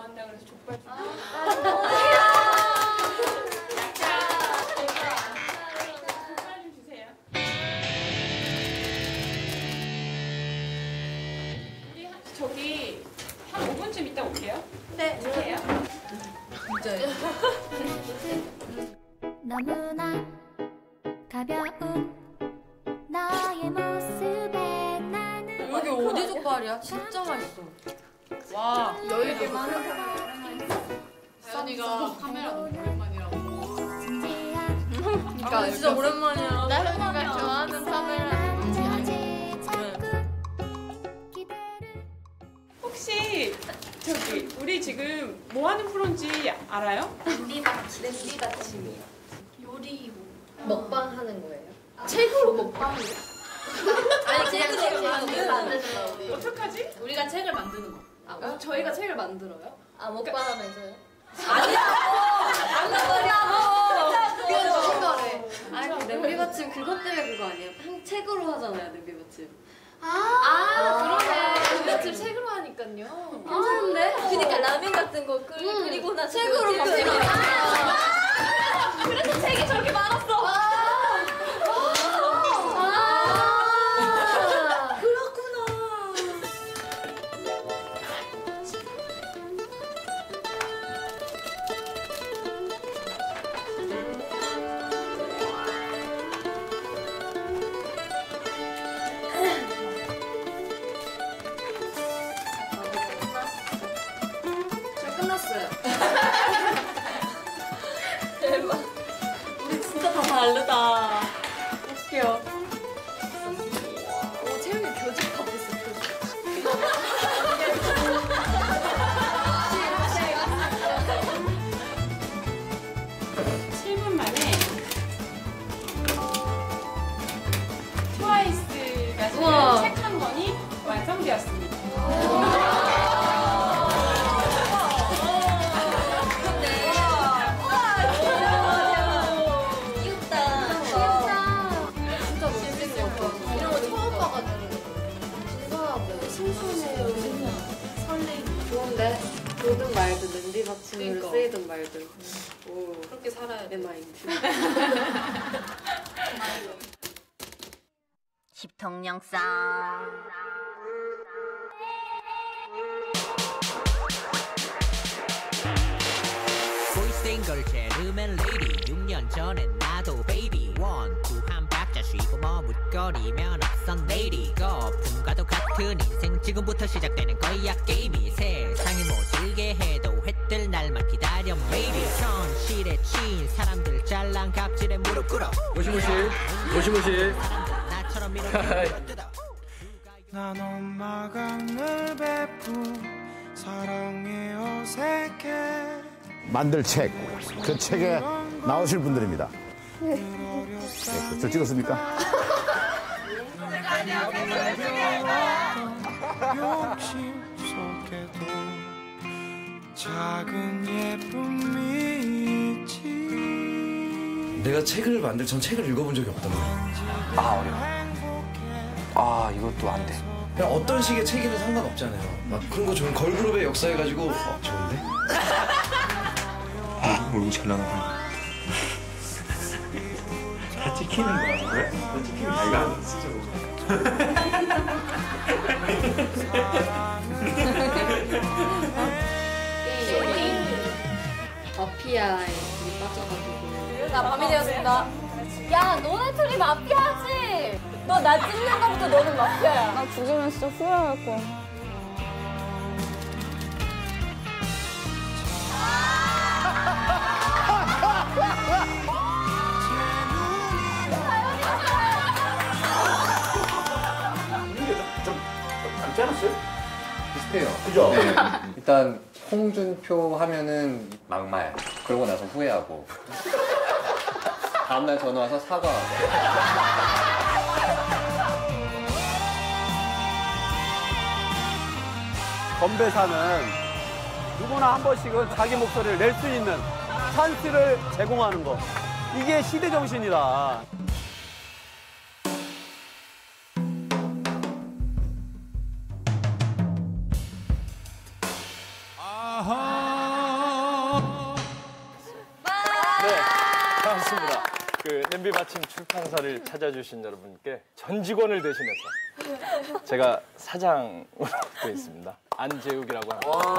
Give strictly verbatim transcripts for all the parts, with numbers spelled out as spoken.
좋아한다 그래서 족발 좀. 저기 한 오 분쯤 있다 올게요. 네. 해요. 진짜요? 너무나 가벼운 너의 모습에 나는 여기 어디 족발이야? 진짜 맛있어. 와, 여유게 많은 사연이가 카메라 너무 오랜만이라고. 그러니까 진짜 오랜만이야. 나연이가 좋아하는 카메라. 혹시 저기 우리 지금 뭐 하는 프로인지 알아요? 랜디다침이요. 요리 뭐. 먹방 하는 거예요? 책으로 먹방이요? 아니 그냥 책을 만드는 만드는 거. 어떡하지? 우리가 책을 만드는 거. 아, 어, 저희가 책을 만들어요? 아 먹방 하면서요? 아니라고! 안 먹으라고! 그건 무슨 거래? 아니 그 냄비받침 그것 때문에 그거 아니에요? 한 책으로 하잖아요 냄비받침. 아, 아 그러네. 우리가 지금 책으로 하니까요. 괜찮은데? 그니까 라면 같은 거 끓, 음. 끓이고 나서 책으로 바꾸는 거. 그래서 책이 저렇게 많았어. 아, 그렇구나. 저 끝났어요. 대박. 우리 진짜 다 다르다. 웃겨. 오, 채영이 교집합 됐어, 교집합. 칠 분 만에 트와이스가 우와. 책 한 권이 완성되었습니다. 귀엽다. 진짜 멋진 것 같아. 이런 거 처음 봐가지고. 신선하고 신선해요. 설레임. 좋은데? 보든 말든 냄비받침으로 그러니까. 쓰이든 말든. 오, 그렇게 살아야 돼. 내 마인드. 십통령상 보이싱글 제르맨 레이디 육 년 전엔 나도 베이비 원투 한 박자 쉬고 머뭇거리면 앞선 내일이 거품과도 같은 인생 지금부터 시작되는 거야 게임이 세상이 모질게 해도 해뜰 날만 기다려 메이비 현실에 치인 사람들 잘난 갑질에 무릎 꿇어 모시모시 모시모시 나처럼 이렇게 뜯어 난 엄마가 늘 베푼 사랑에 어색해 만들 책, 그 책에 나오실 분들입니다. 네, 저 찍었습니까? 욕심 속에도 작은 예쁨이 있지 내가 책을 만들 전 책을 읽어본 적이 없단 말이야. 아 어려워. 아 이것도 안 돼. 그냥 어떤 식의 책이든 상관없잖아요. 막 그런 거 좋은 걸그룹의 역사해가지고 어, 좋은데? 아 얼굴 잘 나가. 다 찍히는 거야 왜? 다 찍히는 거야 이거 안 마피아에 둘이 빠져가지고. 나 밤이 되었습니다. 야, 너네 둘이 마피아지? 너 나 찍는 거부터 너는 마피아야. 나 죽으면 진짜 후회할 거야. 닮지 않았어요? 비슷해요. 그죠? 네. 일단 홍준표 하면은 막말. 그러고 나서 후회하고. 다음날 전화 와서 사과하고. 건배사는 누구나 한 번씩은 자기 목소리를 낼 수 있는 찬스를 제공하는 거. 이게 시대 정신이다. 네, 반갑습니다. 그 냄비 받침 출판사를 찾아주신 여러분께 전 직원을 대신해서 제가 사장으로 되어 있습니다. 안재욱이라고 합니다.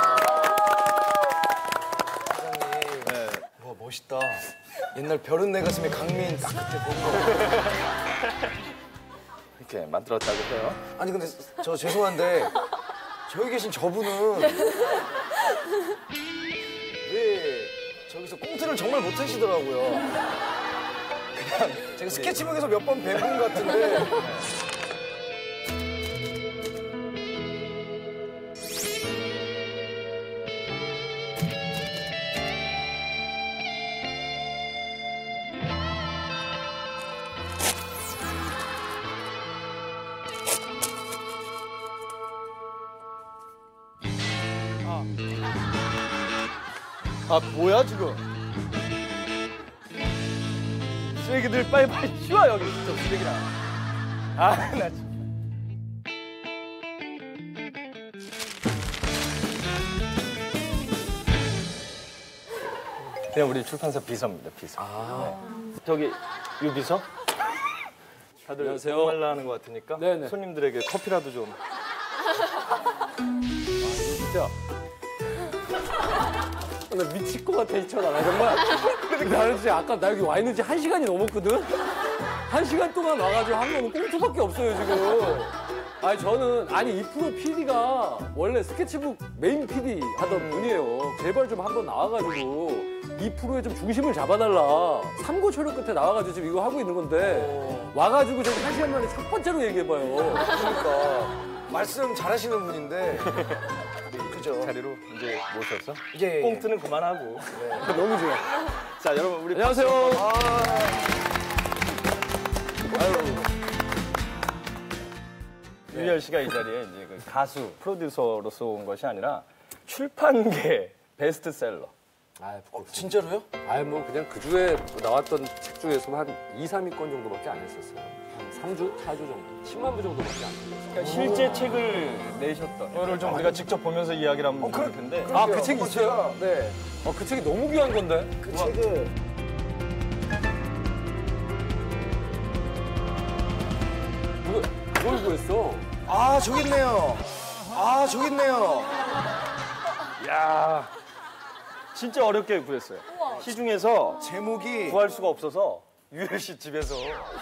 사장님, 네. 와 멋있다. 옛날 별은 내 가슴에 강민 딱 그때 본 거. 이렇게 만들었다고 해요. 아니 근데 저 죄송한데 저기 계신 저분은 왜 저기서 꽁트를 정말 못하시더라고요. 그냥 제가 스케치북에서 몇 번 뵌 분 같은데. 아 뭐야 지금? 쓰레기들 빨리빨리 치워 여기 저 쓰레기랑. 아 나 진짜. 그냥 우리 출판사 비서입니다 비서. 아. 네. 저기 유 비서? 다들 안녕하세요. 말라 하는 것 같으니까 네네. 손님들에게 커피라도 좀. 진짜. 나 미칠 것 같아, 이천아. 나 정말. 나는 진짜 아까 나 여기 와 있는지 한 시간이 넘었거든? 한 시간 동안 와가지고 한 거는 꽁트밖에 없어요, 지금. 아니, 저는, 아니, 이 프로 피디가 원래 스케치북 메인 피디 하던 분이에요. 제발 좀 한번 나와가지고 이 프로에 좀 중심을 잡아달라. 삼고초려 끝에 나와가지고 지금 이거 하고 있는 건데 와가지고 저기 한 시간 만에 첫 번째로 얘기해봐요. 그러니까 말씀 잘하시는 분인데. 그죠. 자리로 이제 모셔서 예, 예. 꽁트는 그만하고. 네. 너무 좋아. 자 여러분 우리 안녕하세요. 아. 아유. 유열 씨가 이 자리에 이제 그 가수 프로듀서로서 온 것이 아니라 출판계 베스트셀러. 아, 어, 진짜로요? 아니 뭐 그냥 그 주에 나왔던 책 중에서 한 이, 삼 위권 정도밖에 안 했었어요. 한 삼 주, 사 주 정도. 십만 부 정도밖에 안 했어요. 그러니까 실제 책을 내셨던 거를 좀 우리가 직접 보면서 이야기를 한번 해볼 텐데. 아, 그 책이 있어요? 제가, 네. 어, 그 책이 너무 귀한 건데? 그 책을. 누가, 뭘 구했어? 아, 저기 있네요. 아, 저기 있네요. 야 진짜 어렵게 구했어요. 시중에서 제목이 구할 수가 없어서 유열 씨 집에서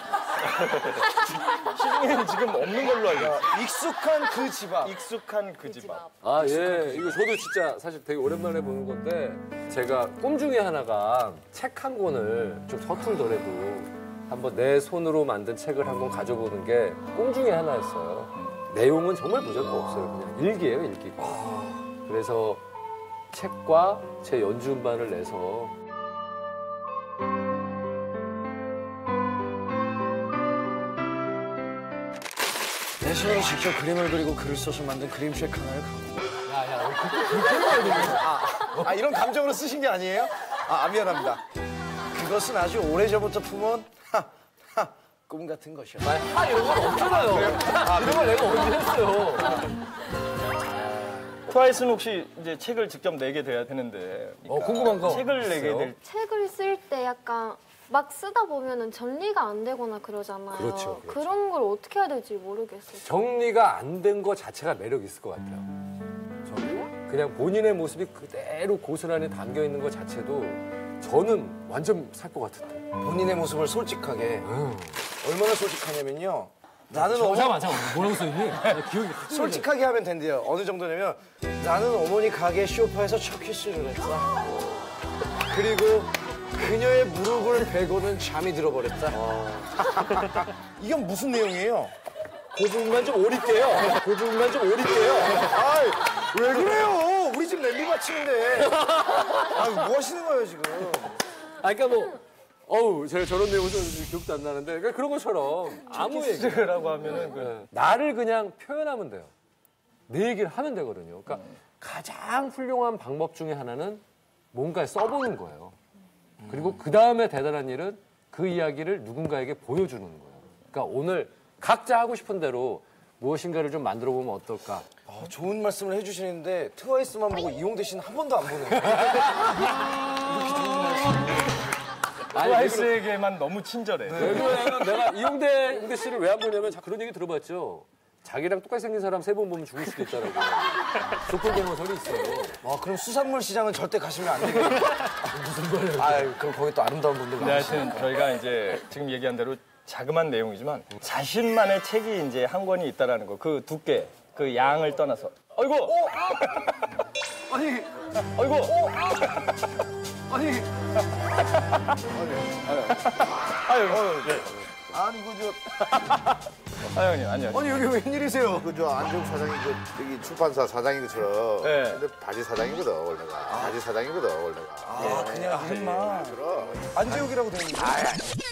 시중에는 지금 없는 걸로 알고 있어요. 익숙한 그 집 앞. 익숙한 그 집 앞. 아, 예. 이거 저도 진짜 사실 되게 오랜만에 보는 건데 제가 꿈 중에 하나가 책 한 권을 좀 서툴더라도 한번 내 손으로 만든 책을 한번 가져보는 게 꿈 중에 하나였어요. 내용은 정말 무조건 없어요. 그냥 일기예요, 일기. 그래서 책과 제 연주 음반을 내서 내 손으로 직접 그림을 그리고 글을 써서 만든 그림책 하나를 갖고. 야, 야, 그렇게 해야 되겠네. 아, 아, 이런 감정으로 쓰신 게 아니에요? 아, 미안합니다. 그것은 아주 오래전부터 품은 하, 하, 꿈 같은 것이요. 아, 이런 건 없잖아요. 아, 이런 걸 내가 언제 했어요. 트와이스는 혹시 이제 책을 직접 내게 돼야 되는데. 어, 궁금한 거. 책을 내게 될. 책을 쓸 때 약간 막 쓰다 보면은 정리가 안 되거나 그러잖아요. 그렇죠, 그렇죠. 그런 걸 어떻게 해야 될지 모르겠어요. 정리가 안 된 거 자체가 매력 있을 것 같아요. 정리가? 그냥 본인의 모습이 그대로 고스란히 담겨 있는 것 자체도 저는 완전 살 것 같은데. 본인의 모습을 솔직하게. 음. 얼마나 솔직하냐면요. 나는 잠깐만, 잠깐만. 뭐라고 써있니? 기억이 솔직하게 하면 된대요. 어느 정도냐면 나는 어머니 가게 쇼파에서 첫 키스를 했다. 그리고 그녀의 무릎을 베고는 잠이 들어버렸다. 이건 무슨 내용이에요? 그 부분만 좀 오릴게요. 그 부분만 좀 오릴게요. 아이, 왜 그래요? 우리 집 냄비 받치는데. 아, 뭐 하시는 거예요, 지금? 아, 그러니까 뭐, 어우, 제가 저런 내용을 썼는지 기억도 안 나는데, 그러니까 그런 것처럼 아무 얘기라고 하면은 네. 나를 그냥 표현하면 돼요. 내 얘기를 하면 되거든요. 그러니까 음. 가장 훌륭한 방법 중에 하나는 뭔가에 써보는 거예요. 그리고 그 다음에 대단한 일은 그 이야기를 누군가에게 보여주는 거예요. 그러니까 오늘 각자 하고 싶은 대로 무엇인가를 좀 만들어 보면 어떨까? 어, 좋은 말씀을 해주시는데 트와이스만 보고 이용대 씨는 한 번도 안 보네요. 이렇게 좋은 말씀. 트와이스에게만 너무 친절해. 네. 왜 그러냐면 내가 이용대 이용대 씨를 왜 안 보냐면 그런 얘기 들어봤죠. 자기랑 똑같이 생긴 사람 세 번 보면 죽을 수도 있다라고. 조건경호설이 있어. 와, 그럼 수산물 시장은 절대 가시면 안 되겠네요. 무슨 말이야? 아, 그럼 거기 또 아름다운 분들 네, 하여튼 저희가 이제 지금 얘기한 대로 자그마한 내용이지만 자신만의 책이 이제 한 권이 있다라는 거. 그 두께, 그 양을 떠나서. 아이고. 오! 아니. 아이고. 오! 아니. 아유, 아유, 네. 아니 그저 아 형님 아니요. 아니 여기 웬일이세요? 그저 안정 사장이 그 여기 출판사 사장인 것처럼. 네. 근데 바지 사장이거든 원래가. 아. 바지 사장이거든 원래가. 아, 그냥 이름만. 그럼. 안재욱이라고 되는 거죠? 아,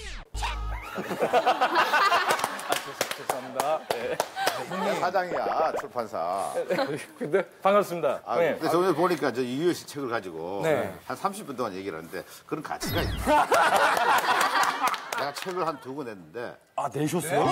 죄송합니다. 네. 네. 사장이야 출판사. 근데 반갑습니다. 아, 형님. 근데 저번에 보니까 저 이유혜 씨 책을 가지고 네. 한 삼십 분 동안 얘기를 하는데 그런 가치가 있나? 내가 책을 한 두 권 냈는데. 아, 내셨어요?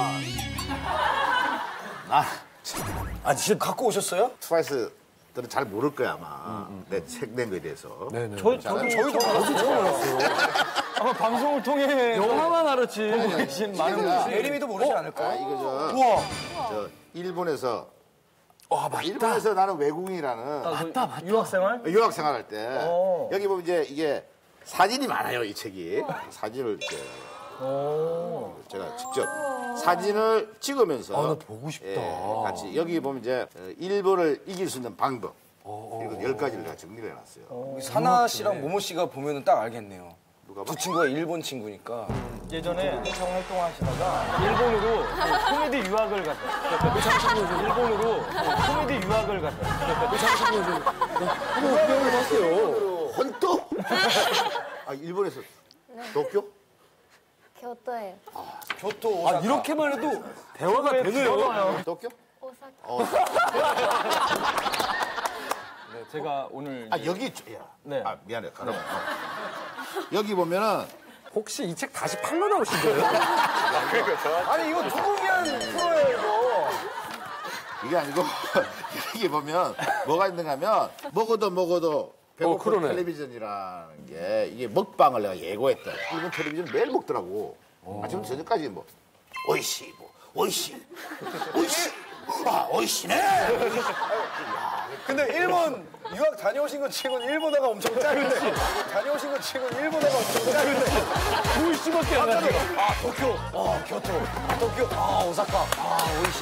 아, 아, 진짜 갖고 오셨어요? 트와이스들은 잘 모를 거야 아마. 내 책 낸 거에 대해서. 네네. 저, 저도 저희도 처음 알았어요. 아마 방송을 통해 영화만 알았지. 계신 많은 분들이. 예림이도 모르지 아, 않을까요? 이거 저, 우와. 저 일본에서 와, 맞다. 일본에서 나는 외국인이라는 맞다, 맞다. 유학생활? 유학 생활할 때 어. 여기 보면 이제 이게 사진이 많아요 이 책이. 사진을 이렇게 제가 직접 사진을 찍으면서 아, 나 보고 싶다. 예, 같이 여기 보면 이제 일본을 이길 수 있는 방법 이거 열 가지를 제가 정리를 해놨어요. 우리 사나 씨랑 모모 씨가 보면은 딱 알겠네요. 누가 두 친구가 일본 친구니까. 예전에 형 활동하시다가 일본으로 그 코미디 유학을 갔어요. 그 잠시만요. 일본으로 그 코미디 유학을 갔어요. 그 잠시만요. 유학을 갔어요. 혼또? 아 일본에서 도쿄? 교토예요. 교토, 오사카. 아 이렇게만 해도 대화가 되네요. 도쿄? 오사카. 어. 네, 제가 오늘 아 여기 있죠. 야. 네. 아 미안해. 그럼 어. 여기 보면은 혹시 이 책 다시 팔러 나오신 거예요? 아니, 이거 누구 위한 프로예요, 이거? 이게 아니고 여기 보면 뭐가 있는가 하면 먹어도 먹어도 배고픈 어, 그러네. 텔레비전이라는 게 이게 먹방을 내가 예고했다. 일본 텔레비전 매일 먹더라고. 아침 저녁까지 뭐 오이시 뭐 오이시 오이시 아 오이시네. 근데 일본 유학 다녀오신 것 치고는 일본어가 엄청 짧은데. 다녀오신 것 치고는 일본어가 엄청 짧은데. 오이시밖에 안 하죠. 아, 도쿄, 아, 교토, 아, 도쿄, 아, 오사카, 아, 오이시.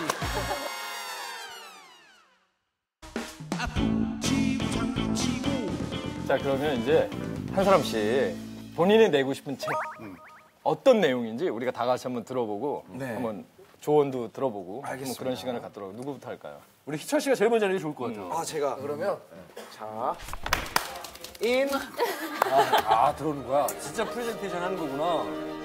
자 그러면 이제 한 사람씩 본인이 내고 싶은 책 어떤 내용인지 우리가 다 같이 한번 들어보고 네. 한번 조언도 들어보고 한번 알겠습니다. 그런 시간을 갖도록 누구부터 할까요? 우리 희철 씨가 제일 먼저 하는 게 좋을 것 같아요. 아, 제가 그러면 자, 인. 아 들어오는 거야. 진짜 프레젠테이션 하는 거구나.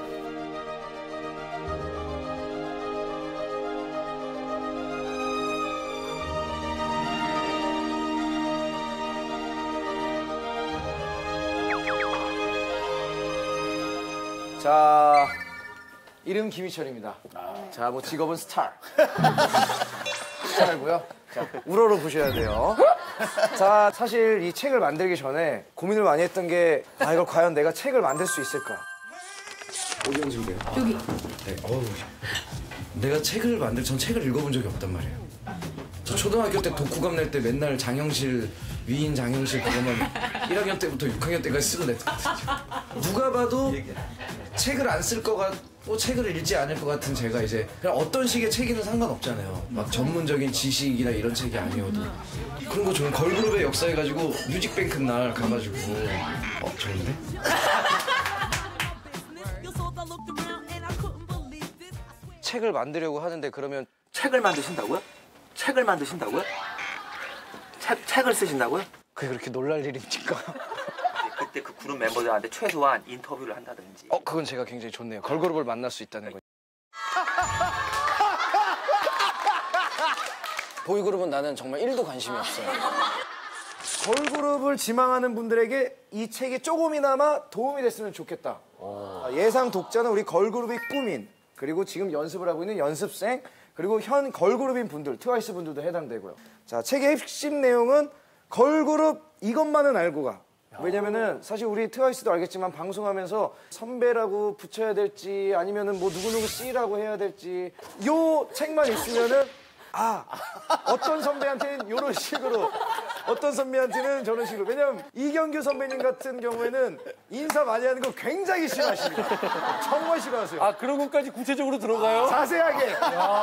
자, 이름 김희철입니다. 자, 뭐 직업은 스타. 스타고요. 자, 우러러 보셔야 돼요. 자, 사실 이 책을 만들기 전에 고민을 많이 했던 게, 아, 이걸 과연 내가 책을 만들 수 있을까? 어디 앉으면 돼요? 여기. 네, 어우. 내가 책을 만들, 전 책을 읽어본 적이 없단 말이에요. 저 초등학교 때 독후감 낼 때 맨날 장영실, 위인 장영실 그거만 일 학년 때부터 육 학년 때까지 쓰고 냈거든요. 누가 봐도 책을 안 쓸 것 같고 책을 읽지 않을 것 같은 제가 이제 그냥 어떤 식의 책이든 상관없잖아요. 막 전문적인 지식이나 이런 책이 아니어도 그런 거 저는 걸그룹의 역사해가지고 뮤직뱅크 날 가가지고 어 좋은데? 책을 만들려고 하는데 그러면 책을 만드신다고요? 책을 만드신다고요? 책, 책을 쓰신다고요? 그게 그렇게 놀랄 일입니까? 그때 그 그룹 멤버들한테 최소한 인터뷰를 한다든지. 어, 그건 제가 굉장히 좋네요. 걸그룹을 만날 수 있다는 거. 보이그룹은 나는 정말 일도 관심이 없어요. 걸그룹을 지망하는 분들에게 이 책이 조금이나마 도움이 됐으면 좋겠다. 예상 독자는 우리 걸그룹이 꿈인, 그리고 지금 연습을 하고 있는 연습생, 그리고 현 걸그룹인 분들, 트와이스 분들도 해당되고요. 자, 책의 핵심 내용은 걸그룹 이것만은 알고 가. 왜냐면은 사실 우리 트와이스도 알겠지만 방송하면서 선배라고 붙여야 될지 아니면은 뭐 누구누구 씨라고 해야 될지 요 책만 있으면은 아 어떤 선배한테는 요런 식으로 어떤 선배한테는 저런 식으로. 왜냐면 이경규 선배님 같은 경우에는 인사 많이 하는 거 굉장히 싫어하십니다. 정말 싫어하세요. 아 그런 것까지 구체적으로 들어가요? 자세하게.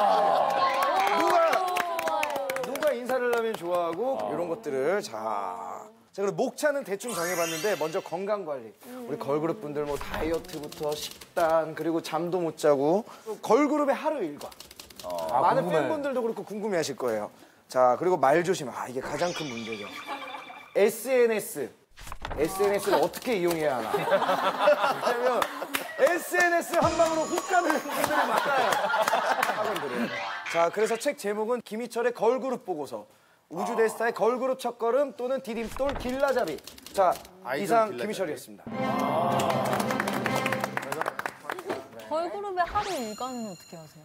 누가 누가 인사를 하면 좋아하고 이런 것들을 자. 자, 그럼 목차는 대충 정해봤는데 먼저 건강관리. 우리 걸그룹 분들 뭐 다이어트부터 식단 그리고 잠도 못 자고 걸그룹의 하루 일과. 아, 많은 궁금해. 팬분들도 그렇고 궁금해하실 거예요. 자, 그리고 말 조심. 아, 이게 가장 큰 문제죠. 에스엔에스. 에스엔에스를 어떻게 이용해야 하나. 왜냐면 에스엔에스 한 방으로 훅 가는 분들이 많아요. 학원들은. 자, 그래서 책 제목은 김희철의 걸그룹 보고서. 우주대스타의 걸그룹 첫걸음 또는 디딤돌 길라잡이. 자, 이상 김희철이었습니다. 걸그룹의 하루 일과는 어떻게 하세요?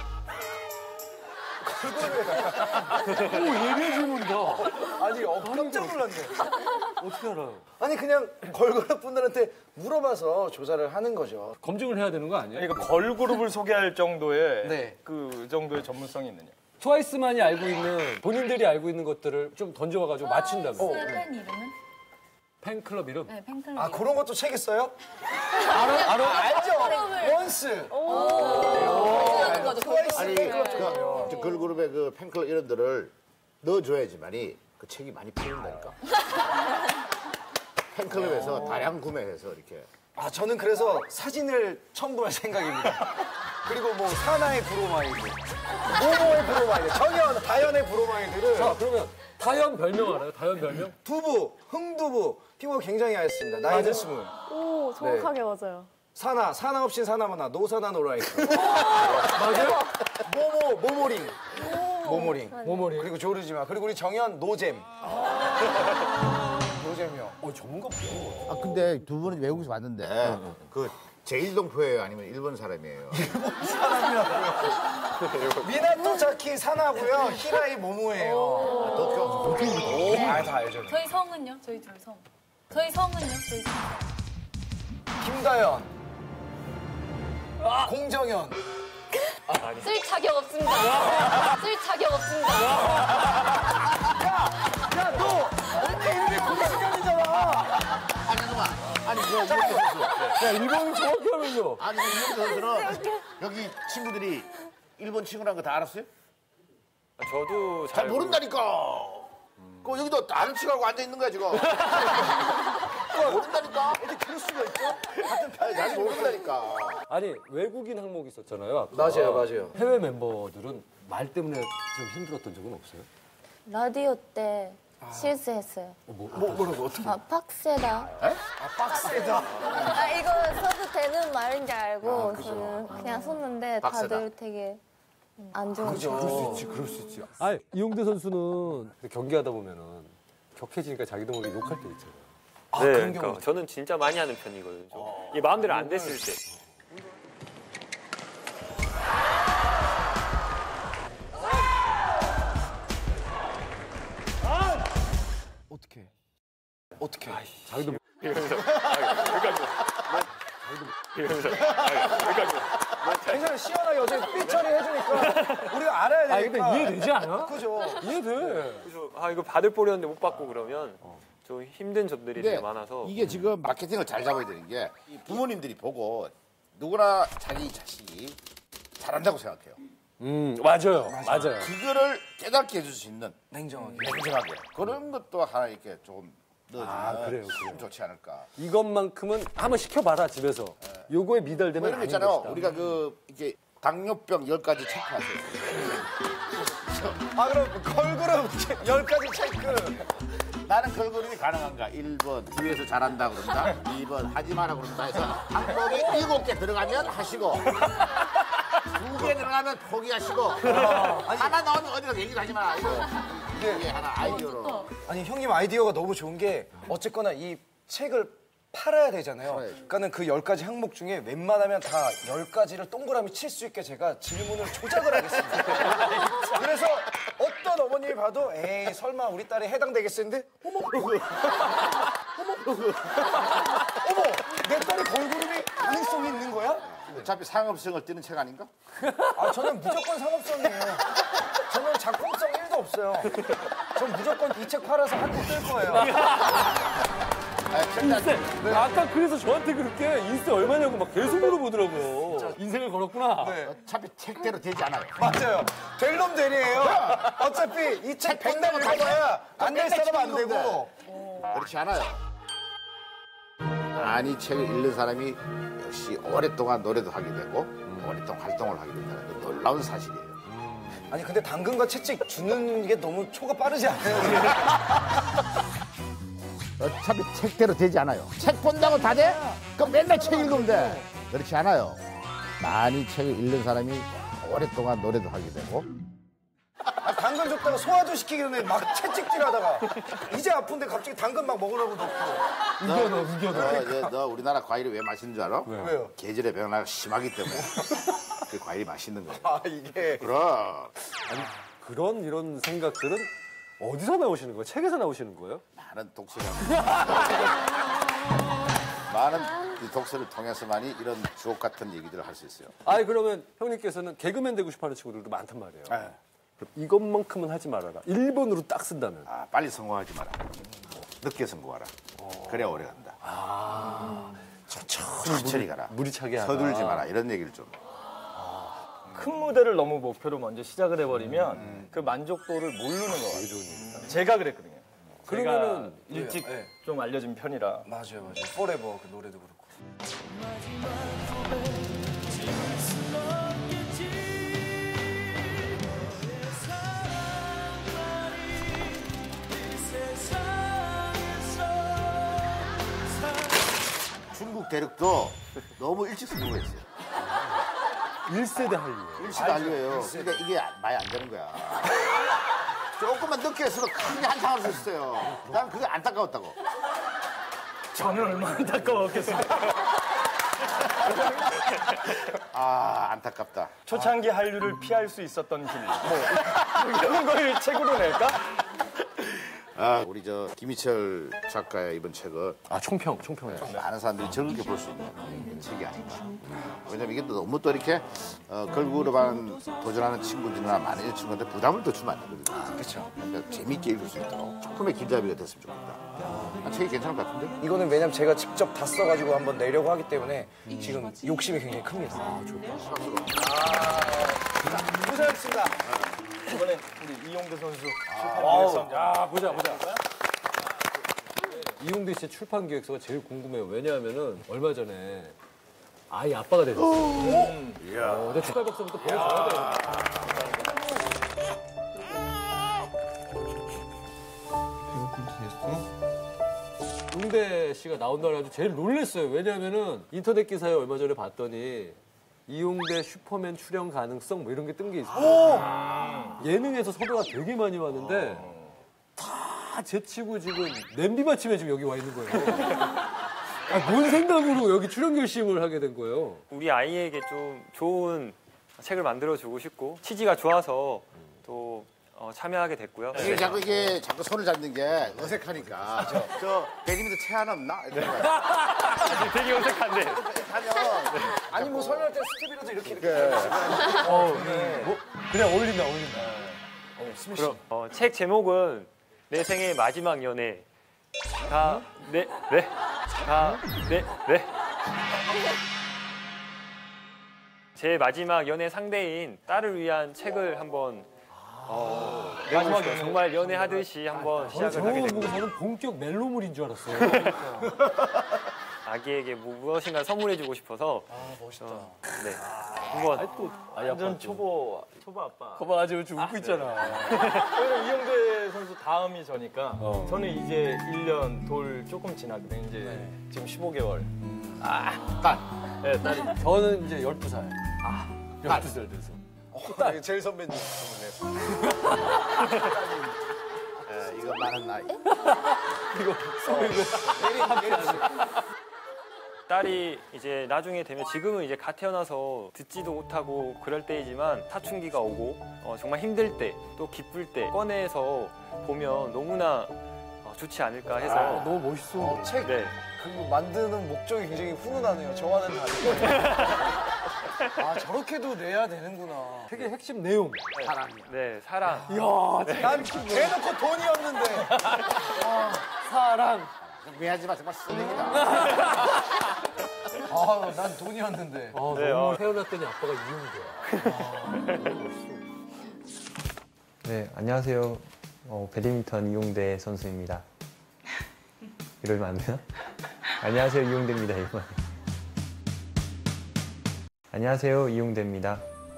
오, 예리해 질문이다. 아니, 어, 깜짝 놀랐네. 어떻게 알아요? 아니, 그냥 걸그룹 분들한테 물어봐서 조사를 하는 거죠. 검증을 해야 되는 거 아니에요? 그러니까 걸그룹을 소개할 정도의 네. 그 정도의 전문성이 있느냐. 트와이스만이 알고 있는, 본인들이 알고 있는 것들을 좀 던져와가지고 맞춘다면. 트와이스의 팬 이름은? 팬클럽 이름? 네, 팬클럽. 아, 그런 것도 책 있어요? 알아? 알아? 알죠? 원스. 하는 거죠. 트와이스 아니, 팬클럽 그, 좋아요. 그 걸그룹의 그 팬클럽 이름들을 넣어줘야지만이 그 책이 많이 팔린다니까. 팬클럽에서 다량 구매해서 이렇게. 아, 저는 그래서 사진을 첨부할 생각입니다. 그리고 뭐 사나의 브로마이드, 모모의 브로마이드, 정연, 다연의 브로마이드를. 자, 그러면 다현 별명 알아요? 다현 별명? 두부, 흥두부, 피부가 굉장히 하얗습니다. 나이든 스물. 오, 정확하게 맞아요. 사나, 사나 없인 사나마나, 노사나 노라이크. 맞아요? 모모, 모모링. 모모링. 모모링. 그리고 조르지마. 그리고 우리 정연, 노잼. 노잼이요. 어, 전문가 뭐야? 아, 근데 두 분은 외국에서 왔는데, 그 제일동포예요? 아니면 일본 사람이에요? 미나토자키 사나고요. 히라이 모모예요. 도쿄. 아, 다 알죠. 저희 성은요? 저희 둘 성. 저희 성은요? 저희 성. 김다연. 공정연. 쓸 자격 없습니다. 쓸 자격 없습니다. 야, 너 언니 이름이 공정연이잖아. 아니, 잠깐만. 아니, 그, 이현주 선수. 야, 일본은 정확히 하면요. 아니, 그 이현주 선수는 여기 친구들이 일본 친구라는 거 다 알았어요? 저도 잘 모른다니까. 그 여기도 아는 친구하고 앉아 있는 거야 지금. 모른다니까. 어떻게 그럴 수가 있죠? 아니, 잘 모른다니까. 아니, 외국인 항목 있었잖아요. 아까. 맞아요, 맞아요. 해외 member들은 말 때문에 좀 힘들었던 적은 없어요? 라디오 때 실수했어요. 어, 뭐, 뭐, 뭐라고, 어떻게? 아, 빡세다. 아, 빡세다. 아, 이거 써도 되는 말인지 알고 저는 그냥 썼는데 빡세다. 다들 되게 안 좋은 그죠. 그럴 수 있지, 그럴 수 있지. 아니, 이용대 선수는 경기하다 보면은 격해지니까 자기도 모르게 욕할 때 있잖아요. 아, 네, 그런 그러니까 경우. 저는 진짜 많이 하는 편이거든요. 좀. 이게 마음대로 안 됐을 때. 어떻게? 어떻게? 자기도 이러면서. 그러니까 이러면서. 그러니까 괜찮아, 시원하게 어차피 삐 처리해주니까 우리가 알아야 아, 되니까. 근데 이해되지 않아? 그죠. 이해돼. 그래서 아 이거 받을 뻔했는데 못 받고 그러면 좀 힘든 점들이 되게 많아서. 이게 지금 마케팅을 잘 잡아야 되는 게 부모님들이 보고 누구나 자기 자식이 잘한다고 생각해요. 음, 맞아요. 맞아요. 그거를 깨닫게 해줄 수 있는 냉정하게. 냉정하게 그런 것도 하나 이렇게 조금 넣어주면 아, 그래요, 그래요. 좋지 않을까. 이것만큼은 한번 시켜봐라, 집에서. 요거에 미달되면 뭐 이런 거 아닌 있잖아요. 것이다. 우리가 그 이게 당뇨병 열 가지 체크하세요. 아, 그럼 걸그룹 열 가지 체크. 나는 걸그룹이 가능한가? 일 번 뒤에서 잘한다 그런다. 이 번 하지 마라 그런다 해서 항목에 일곱 개 들어가면 하시고 두 개 들어가면 포기하시고 하나 나오면 어디 가서 얘기를 하지 마라. 이거 이게 하나 아이디어로. 아니, 형님 아이디어가 너무 좋은 게 어쨌거나 이 책을 팔아야 되잖아요. 그러니까는 그 열 가지 항목 중에 웬만하면 다 열 가지를 동그라미 칠 수 있게 제가 질문을 조작을 하겠습니다. 그래서 어떤 어머님이 봐도 에이 설마 우리 딸이 해당되겠어 했는데 어머 어머 어머 내 딸이 걸그룹이 가능성이 있는 거야? 어차피 상업성을 띠는 책 아닌가? 아 저는 무조건 상업성이에요. 저는 작품성 일도 없어요. 전 무조건 이 책 팔아서 한국 뜰 거예요. 인세. 아까 그래서 저한테 그렇게 인세 얼마냐고 막 계속 물어보더라고요. 인생을 걸었구나. 네. 어차피 책대로 되지 않아요. 맞아요. 될 놈 되리예요. 어차피 이 책 백날 읽어봐야 안 될 사람은 안 되고. 그렇지 않아요. 많이 책을 읽는 사람이 역시 오랫동안 노래도 하게 되고 오랫동안 활동을 하게 된다는 게 놀라운 사실이에요. 아니 근데 당근과 채찍 주는 게 너무 초가 빠르지 않아요? 어차피 책대로 되지 않아요. 책 본다고 다 돼? 그럼 맨날 책 읽으면 돼. 그렇지 않아요. 많이 책을 읽는 사람이 오랫동안 노래도 하게 되고. 아, 당근 줬다가 소화도 시키기 전에 막 채찍질하다가 이제 아픈데 갑자기 당근 막 먹으라고 넣고. 우겨넣어, 우겨넣어. 너, 너, 너 우리나라 과일이 왜 맛있는 줄 알아? 왜요? 계절의 변화가 심하기 때문에. 그 과일이 맛있는 거예요. 아 이게. 그럼. 아니 그런 이런 생각들은 어디서 나오시는 거예요? 책에서 나오시는 거예요? 많은 독서가 많은 이 독서를 통해서만이 이런 주옥 같은 얘기들을 할 수 있어요. 아니 그러면 형님께서는 개그맨 되고 싶어하는 친구들도 많단 말이에요. 네. 그럼 이것만큼은 하지 말아라. 일 번으로 딱 쓴다면. 아, 빨리 성공하지 마라. 늦게 성공하라. 그래야 오래 간다. 아, 천천히, 천천히 가라. 물이 차게 하라. 서둘지 마라. 이런 얘기를 좀. 큰 무대를 너무 목표로 먼저 시작을 해버리면 음. 그 만족도를 모르는 것 같아요. 제가 그랬거든요. 그러면은 일찍 네. 좀 알려진 편이라. 맞아요, 맞아요. 포레버 그 노래도 그렇고. 중국 대륙도 너무 일찍 성공했어요. 일 세대 한류. 일 세대 한류예요. 그러니까 이게 많이 안 되는 거야. 조금만 늦게 했어도 크게 한참 할 수 있어요. 난 그게 안타까웠다고. 저는 얼마나 안타까웠겠습니까? 아, 안타깝다. 초창기 한류를 피할 수 있었던 길. 뭐, 이런 걸 책으로 낼까? 아, 우리 저 김희철 작가의 이번 책은 아 총평, 총평. 많은 사람들이 즐겁게 볼 수 있는 책이 아닌가. 왜냐면 이게 또 너무 또 이렇게 어, 걸그룹한 도전하는 친구들이나 많은 친구한테 부담을 또 주면 안 되거든요. 아, 그렇죠. 그러니까 재미있게 읽을 수 있도록 조금의 길잡이가 됐으면 좋겠다. 아, 책이 괜찮을 것 같은데? 이거는 왜냐면 제가 직접 다 써가지고 한번 내려고 하기 때문에 지금 욕심이 굉장히 큽니다. 아, 좋다. 아, 고생하셨습니다. 이번에 우리 이용대 선수 출판 와우. 기획서. 야, 보자, 보자. 이용대 씨의 출판 기획서가 제일 궁금해요. 왜냐하면은 얼마 전에 아이 아빠가 되셨어요. 음. 어, 근데 축하 박수부터 보내줘야 돼요. 용대 씨가 나온다고 해가지고 제일 놀랐어요. 왜냐하면은 인터넷 기사에 얼마 전에 봤더니 이용대 슈퍼맨 출연 가능성 뭐 이런 게 뜬 게 있어요. 예능에서 섭외가 되게 많이 왔는데 다 제치고 지금 냄비 받침에 지금 여기 와 있는 거예요. 아, 뭔 생각으로 여기 출연 결심을 하게 된 거예요? 우리 아이에게 좀 좋은 책을 만들어주고 싶고 취지가 좋아서 또 어, 참여하게 됐고요. 이게 자꾸 이게 자꾸 손을 잡는 게 어색하니까. 저, 저 배드민턴 채 하나 없나? 되게 어색한데. 아니 뭐 설명할 때 스텝이라도 이렇게 이렇게. 어, 네. 뭐 그냥 어울린다, 어울린다. 어, 스미 씨. 그럼 어, 책 제목은 내 생의 마지막 연애. 가, 네, 네, 가, 네, 네. 제 마지막 연애 상대인 딸을 위한 책을 한번 어, 마지막 연애. 정말 연애하듯이 한번 시작을 하게 저는 됩니다. 저는 본격 멜로물인 줄 알았어요. 아기에게 뭐 무엇인가 선물해주고 싶어서. 아 멋있다. 어, 네, 한번 또 완전 초보 초보 아빠. 거봐 지금 지금 웃고 있잖아. 저는 이용대 선수 다음이 저니까 어. 저는 이제 일 년 돌 조금 지났거든요. 이제 네. 지금 십오 개월. 아, 딸. 네, 딸이. 저는 이제 열두 살. 아, 열두 살 돼서. 어, 딸. 제일 선배님. 예, 이거 많은 나이. 이거 소리를 딸이 이제 나중에 되면 지금은 이제 갓 태어나서 듣지도 못하고 그럴 때이지만 사춘기가 오고 어, 정말 힘들 때 또 기쁠 때 꺼내서 보면 너무나 어, 좋지 않을까 해서 아, 너무 멋있어. 어, 책 네. 그거 만드는 목적이 굉장히 훈훈하네요. 저와는 다르게. 아 저렇게도 내야 되는구나. 책의 핵심 내용. 사랑이야. 네, 사랑. 이야, 네. 난 대놓고 돈이었는데. 아, 사랑. 미안하지 마, 정말 쓰레기다. 아, 난 돈이었는데. 아, 네, 너무 어. 태어났더니 아빠가 이용돼요. 아, 너무 멋있어. 네, 안녕하세요. 어, 배드민턴 이용대 선수입니다. 이러면 안 되나? 안녕하세요, 이용대입니다. 이러면. 안녕하세요, 이용대입니다.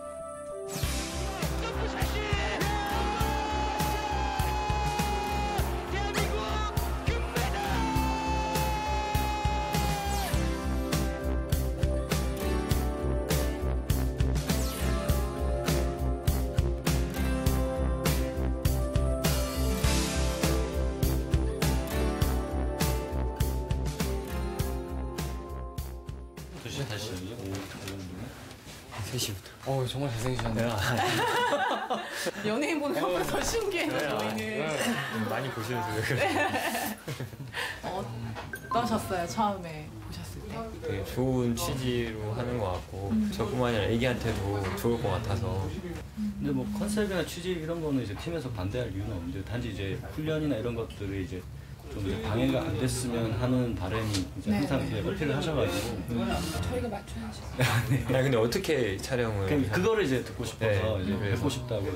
세 시부터. 어 정말 잘생기셨네요. 연예인 보는 것보다 더 신기해요, 네, 아, 저희는. 네. 많이 보셔서 그래요. 어떠셨어요, 처음에 보셨을 때? 되게 좋은 취지로 하는 것 같고 음. 저뿐만 아니라 애기한테도 좋을 것 같아서. 근데 뭐 컨셉이나 취지 이런 거는 이제 팀에서 반대할 이유는 없는데 단지 이제 훈련이나 이런 것들이 이제 좀 이제 방해가 안 됐으면 하는 바람이 이제 네. 항상 이제 어필을 하셔가지고. 저희가 맞춰야죠. 네. 아니 근데 어떻게 촬영을? 그럼 그거를 이제 듣고 싶어서 네, 이제 그래서. 뵙고 싶다고.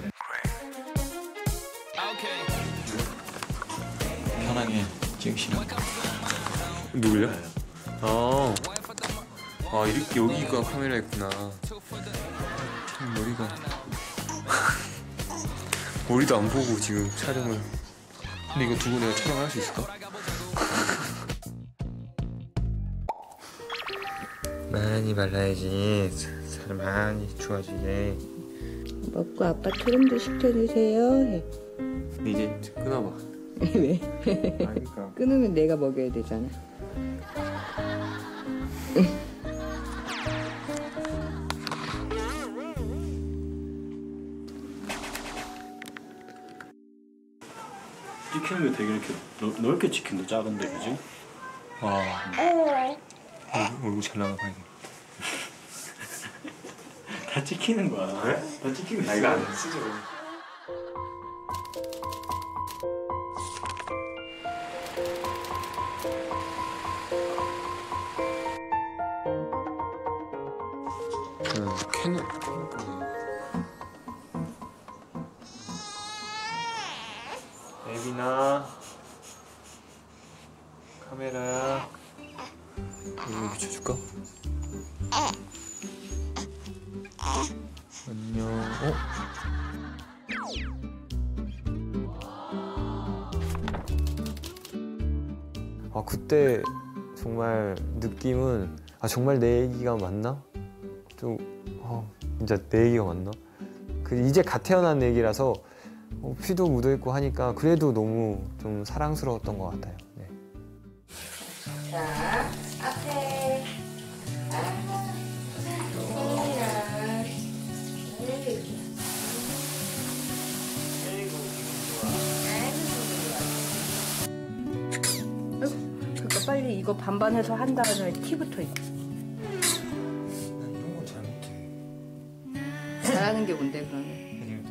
편하게 찍으시면. 누구요? 아, 아 이렇게 여기가 카메라 있구나. 참 머리가 머리도 안 보고 지금 촬영을. 근데 이거 두고 내가 촬영할 수 있을까? 많이 발라야지 살 많이 좋아지게. 먹고 아빠 트림도 시켜주세요 해. 근데 이제 끊어봐. 왜? 그러니까. 끊으면 내가 먹여야 되잖아. 찍히는 게 되게 이렇게 넓, 넓게 찍힌다, 작은데, 그지? 와. 얼굴 잘 나가 봐야 돼. 다 찍히는 거야. 그래? 다 찍히고 있어. 나 이거 안 쓰죠. 응, 캐논. 에비나 카메라야. 이거 비춰줄까? 안녕. 어? 아 그때 정말 느낌은 아 정말 내 얘기가 맞나? 좀 아, 진짜 내 얘기가 맞나? 그 이제 갓 태어난 얘기라서 어, 피도 묻어있고 하니까 그래도 너무 좀 사랑스러웠던 것 같아요. 네. 자, 앞에. 그러니까 빨리 이거 반반해서 한 다음에 티부터 입고. 이런 거 잘 못해. 잘하는 게 뭔데 그러면?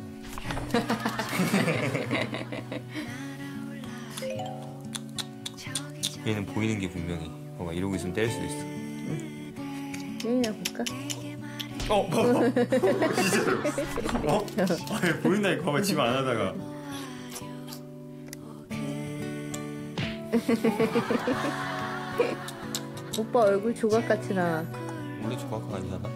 얘는 보이는 게 분명히 봐봐 이러고 있으면 때릴 수도 있어. 윤이나 볼까? 어 봐봐 진짜로. 어? 아 보인다니까 봐봐 지금 안 하다가. 오빠 얼굴 조각같이 나. 원래 조각 아니잖아.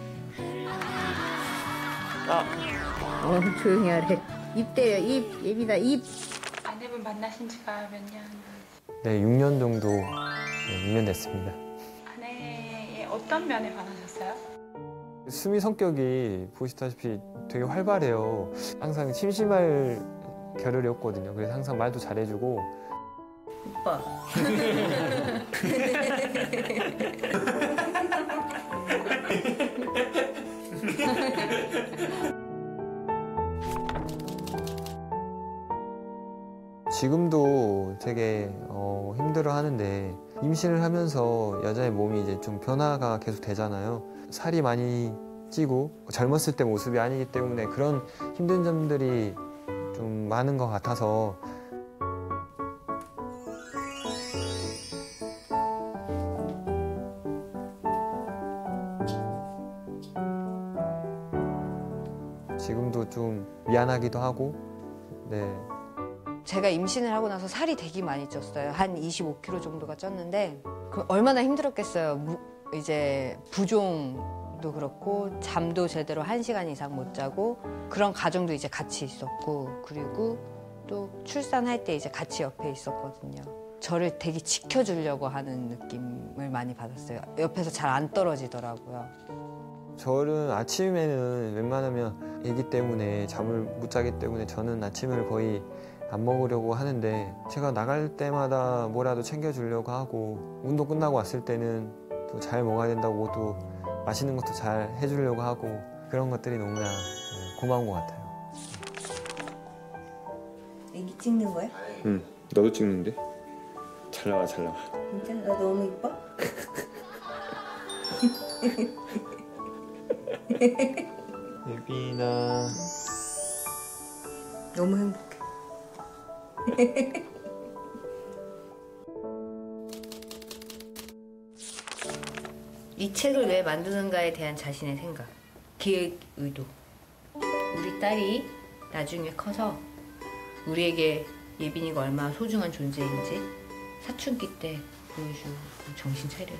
어, 조용히 하래. 입 때려, 입. 예빈아, 입. 아내분 만나신 지가 몇 년? 네, 육 년 정도, 네, 육 년 됐습니다. 아내의 어떤 면에 반하셨어요? 수미 성격이 보시다시피 되게 활발해요. 항상 심심할 겨를이 없거든요. 그래서 항상 말도 잘해주고. 오빠. 지금도 되게 어, 힘들어하는데 임신을 하면서 여자의 몸이 이제 좀 변화가 계속 되잖아요. 살이 많이 찌고 젊었을 때 모습이 아니기 때문에 그런 힘든 점들이 좀 많은 것 같아서 지금도 좀 미안하기도 하고. 네. 제가 임신을 하고 나서 살이 되게 많이 쪘어요. 한 이십오 킬로그램 정도가 쪘는데 그 얼마나 힘들었겠어요. 무, 이제 부종도 그렇고 잠도 제대로 한 시간 이상 못 자고 그런 가정도 이제 같이 있었고 그리고 또 출산할 때 이제 같이 옆에 있었거든요. 저를 되게 지켜주려고 하는 느낌을 많이 받았어요. 옆에서 잘 안 떨어지더라고요. 저는 아침에는 웬만하면 애기 때문에 잠을 못 자기 때문에 저는 아침을 거의 안 먹으려고 하는데 제가 나갈 때마다 뭐라도 챙겨주려고 하고 운동 끝나고 왔을 때는 또 잘 먹어야 된다고 또 맛있는 것도 잘 해주려고 하고 그런 것들이 너무나 고마운 것 같아요. 애기 찍는 거야? 응, 너도 찍는데? 잘 나와, 잘 나와. 진짜? 나 너무 이뻐? 예빈아. 너무 행복해. 이 책을 왜 만드는가에 대한 자신의 생각, 기획 의도. 우리 딸이 나중에 커서 우리에게 예빈이가 얼마나 소중한 존재인지 사춘기 때 보여주고 정신 차리라고.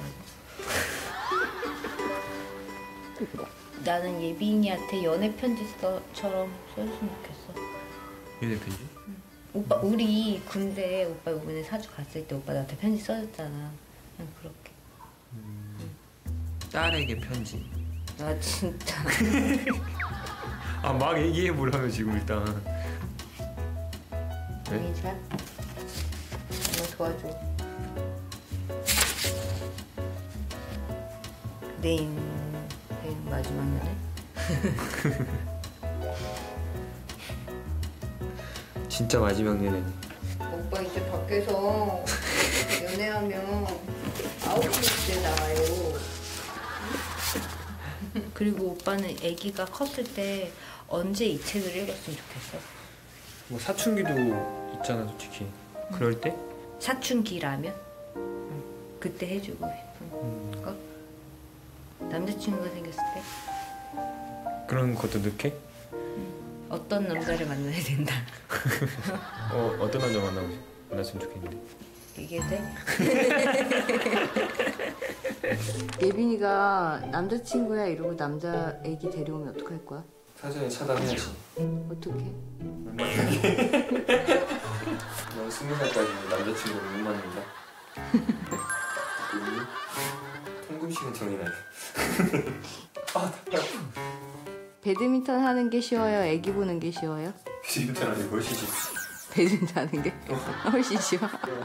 나는 예빈이한테 연애 편지처럼 써줬으면 좋겠어. 연애 편지? 응. 오빠 우리 군대 오빠 이번에 사주 갔을 때 오빠 나한테 편지 써줬잖아. 그냥 그렇게. 음, 응. 딸에게 편지. 나 진짜. 아, 막 얘기해 보라며 지금 일단. 네? 민주야, 엄마 도와줘. 내 인생 마지막 연애? 진짜 마지막 연애네. 오빠 이제 밖에서 연애하면 아홉 시 때 나와요. 그리고 오빠는 아기가 컸을 때 언제 이 책을 읽었으면 좋겠어? 뭐 사춘기도 있잖아, 솔직히. 그럴 때? 사춘기라면? 응. 그때 해주고 싶은 음. 거? 남자친구가 생겼을 때? 그런 것도 느껴? 어떤 남자를 만나야 된다. 어, 어떤 남자 만나고 만났으면 좋겠는데. 이게 돼? 예빈이가 남자친구야 이러고 남자 애기 데려오면 어떡할 거야? 사전에 차단해야지. 어떻게? 넌 스무 살까지 남자친구를 못 만난다. 통금식은 정해놔요. 아, 답답해. 배드민턴 하는 게 쉬워요? 애기 보는 게 쉬워요? 배드민턴 하는 게 훨씬 쉬워. 배드민턴 하는 게 훨씬 쉬워?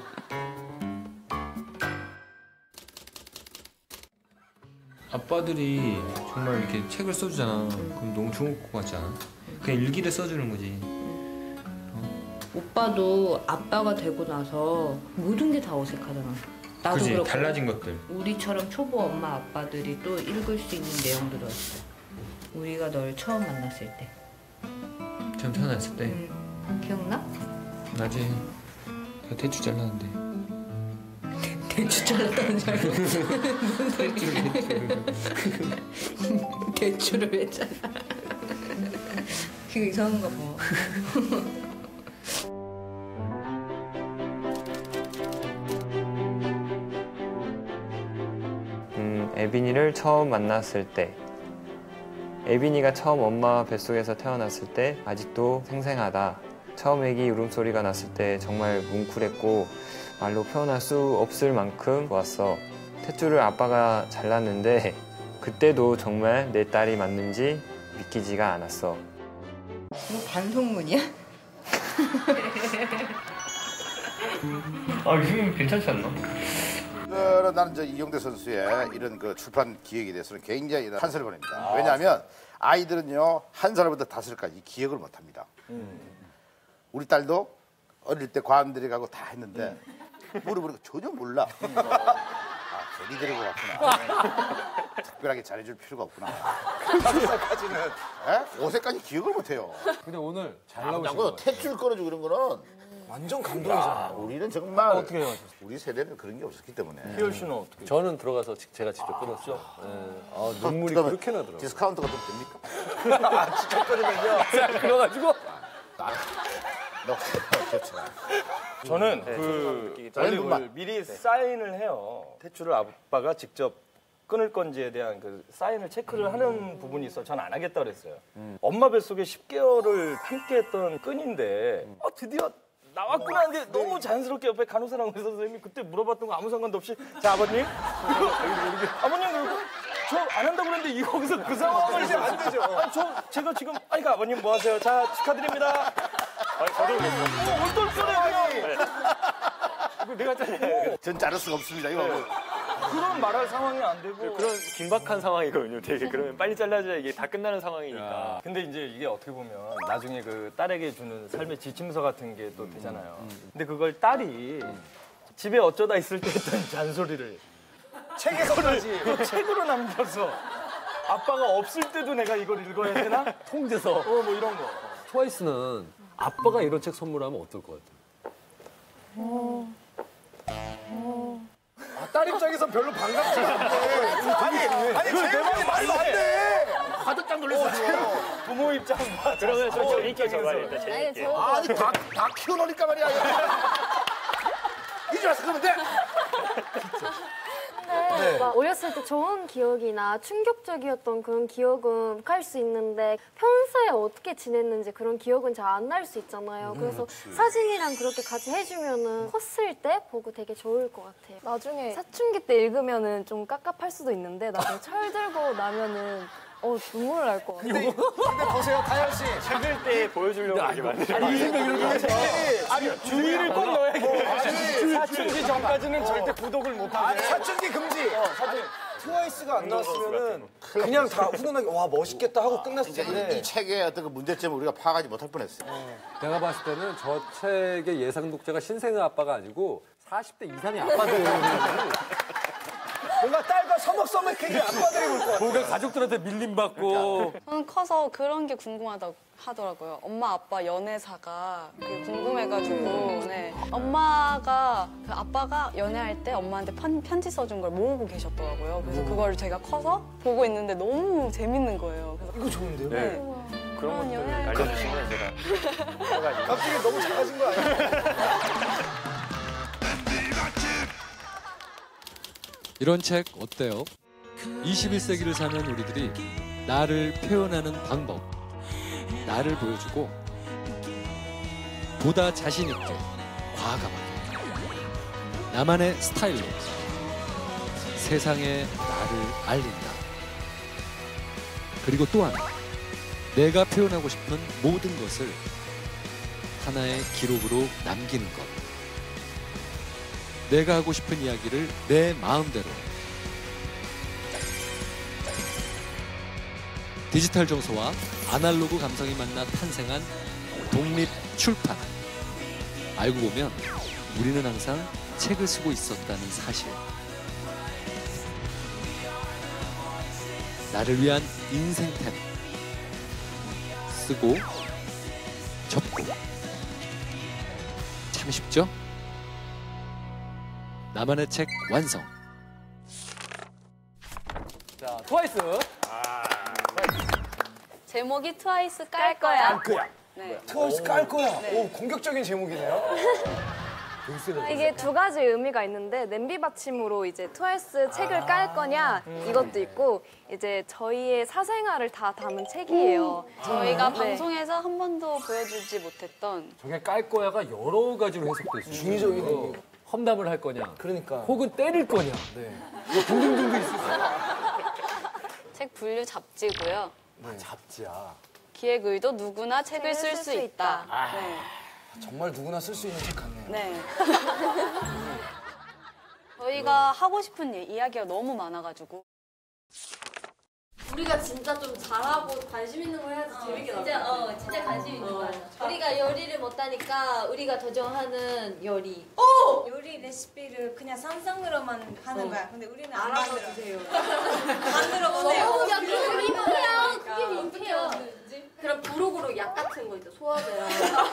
아빠들이 정말 이렇게 책을 써주잖아. 그럼 너무 좋은 것 같지 않아? 그냥 일기를 써주는 거지. 오빠도 아빠가 되고 나서 모든 게 다 어색하잖아. 나도 그치, 그렇고 달라진 것들. 우리처럼 초보 엄마 아빠들이 또 읽을 수 있는 내용들이었어. 우리가 널 처음 만났을 때. 처음 태어났을 때? 응. 기억나? 나지. 다 대추 잘랐는데. 대추 잘랐다는 줄 알고 무슨 소리야. 대추를 왜 잘라. 그거 이상한가 봐. 음, 에빈이를 처음 만났을 때. 에빈이가 처음 엄마 뱃속에서 태어났을 때 아직도 생생하다. 처음 애기 울음소리가 났을 때 정말 뭉클했고 말로 표현할 수 없을 만큼 좋았어. 탯줄을 아빠가 잘랐는데 그때도 정말 내 딸이 맞는지 믿기지가 않았어. 이거 반성문이야? 아, 이거 괜찮지 않나? 어, 나는 저 이용대 선수의 이런 그 출판 기획에 대해서는 굉장히 한살을 보냅니다. 왜냐하면 아이들은요 한 살부터 다섯 살까지 기억을 못합니다. 음. 우리 딸도 어릴 때 과학들이 가고 다 했는데 물어보니까 전혀 몰라. 아, 괜히 데리고 왔구나. 특별하게 잘해줄 필요가 없구나. 다섯 살까지는. 에? 오 세까지 기억을 못해요. 근데 오늘 잘 나오신 나오신 거 것 같아요. 탯줄 끌어주고 이런 거는 완전 야, 감동이잖아. 우리는 정말 어떻게 해가지고? 우리 세대는 그런 게 없었기 때문에. 희열 씨는 어떻게? 저는 들어가서 직- 제가 직접 끊었죠. 예. 아, 눈물이 그러면 그렇게 나더라고요. 디스카운트가 좀 됩니까? 직접 끊으면요. 자, 그래가지고 너 그렇죠. 저는 네, 그 저는 원래 분만. 그 미리 사인을 해요. 탯줄을 아빠가 직접 끊을 건지에 대한 그 사인을 체크를 하는 부분이 있어. 전 안 하겠다 그랬어요. 엄마 뱃속에 십 개월을 함께했던 끈인데 어, 드디어 나왔구나 하는데 너무 자연스럽게 옆에 간호사랑 의사 선생님이 그때 물어봤던 거 아무 상관도 없이 자 아버님 아버님 그리고 저 안 한다고 그랬는데 이 거기서 그 상황을 이제 안 되죠. 아니, 저 제가 지금 아니 그 아버님 뭐 하세요? 자 축하드립니다. 아니, 저도 얼떨결에 그냥 내가 짠 전 자를 수가 없습니다. 이거 뭐. 그런 말할 상황이 안 되고 그런 긴박한 상황이거든요. 되게 그러면 빨리 잘라줘야 이게 다 끝나는 상황이니까. 근데 이제 이게 어떻게 보면 나중에 그 딸에게 주는 삶의 지침서 같은 게 또 되잖아요. 근데 그걸 딸이 집에 어쩌다 있을 때 했던 잔소리를 책에서까지 그 책으로 남겨서 아빠가 없을 때도 내가 이걸 읽어야 되나? 통제서. 어, 뭐 이런 거. 트와이스는 아빠가 이런 책 선물하면 어떨 것 같아요? 어. 아, 딸 입장에선 별로 반갑지 않네. 아니, 아니, 그걸 제 말이 말도 안 돼. 화들짝 놀랐어 지금. 부모 입장 봐. 그러면 좀 재밌게 적어야겠다. 아니, 재밌게. 저 아니 다, 다 키워놓으니까 말이야. 이제 와서 그러면 돼. 근데 막 어렸을 때 좋은 기억이나 충격적이었던 그런 기억은 할 수 있는데 평소에 어떻게 지냈는지 그런 기억은 잘 안 날 수 있잖아요. 그래서 사진이랑 그렇게 같이 해주면은 컸을 때 보고 되게 좋을 것 같아요. 나중에 사춘기 때 읽으면은 좀 깝깝할 수도 있는데 나중에 철 들고 나면은 어 눈물 날 것 같아요. 근데, 근데 보세요, 다현 씨. 찍을 때 보여주려고 이렇게 만들어. 아니 아니 주의를 꼭 넣어야겠네. 사춘기 전까지는 절대 구독을 못 아, 하게. 사춘기 금지. 아니, 트와이스가 안 나왔으면은 그냥 다 훈훈하게 와 멋있겠다 하고 끝났을 이제 텐데. 이, 이 책의 어떤 그 문제점을 우리가 파악하지 못할 뻔했어요. 내가 봤을 때는 저 책의 예상 독자가 신생아 아빠가 아니고 사십 대 이상의 아빠들. 뭔가 딸과 서먹서먹해진 아빠들이 볼 거야. 뭔가 가족들한테 밀림받고. 저는 커서 그런 게 궁금하다고 하더라고요. 엄마 아빠 연애사가 그게 궁금해가지고 네. 엄마가 그 아빠가 연애할 때 엄마한테 편, 편지 써준 걸 모으고 계셨더라고요. 그래서 그걸 제가 커서 보고 있는데 너무 재밌는 거예요. 그래서 이거 좋은데요? 네. 그런 것들을 연애할 알려주시면 제가 해가지고. 갑자기 너무 작아진 거 아니야? 이런 책 어때요? 이십일 세기를 사는 우리들이 나를 표현하는 방법, 나를 보여주고 보다 자신 있게, 과감하게 나만의 스타일로 세상에 나를 알린다. 그리고 또한 내가 표현하고 싶은 모든 것을 하나의 기록으로 남기는 것. 내가 하고 싶은 이야기를 내 마음대로 디지털 정서와 아날로그 감성이 만나 탄생한 독립 출판. 알고 보면 우리는 항상 책을 쓰고 있었다는 사실. 나를 위한 인생템. 쓰고 접고 참 쉽죠? 나만의 책 완성. 자, 트와이스. 제목이 트와이스 깔 거야. 깔 거야. 네. 트와이스 깔 거야. 네. 오, 공격적인 제목이네요. 이게 두 가지 의미가 있는데 냄비 받침으로 이제 트와이스 책을 깔 거냐 이것도 있고 이제 저희의 사생활을 다 담은 책이에요. 저희가 네. 방송에서 한 번도 보여주지 못했던 저게 깔 거야가 여러 가지로 해석돼 있어요. 중의적이네. 험담을 할 거냐. 그러니까. 혹은 때릴 거냐. 네. 이거 등등등도 있어요. 책 분류 잡지고요. 아, 잡지야. 기획 의도 누구나 책을 쓸 수 있다. 아. 네. 정말 누구나 쓸 수 있는 책 같네요. 네. 저희가 하고 싶은 이- 이야기가 너무 많아가지고. 우리가 진짜 좀 잘하고 관심 있는 거 해야지 재밌게 나올 진짜, 것 같아. 어, 진짜 관심 있는 거 하자. 우리가 요리를 못하니까 우리가 도전하는 요리. 오! 요리 레시피를 그냥 상상으로만 하는 어. 거야. 근데 우리는 안 알아서 만들어. 주세요. 만들어 보세요. 어, 그게 그게 민폐야. 그게 민폐야. 그럼 부록으로 약 같은 거 있죠. 소화제랑.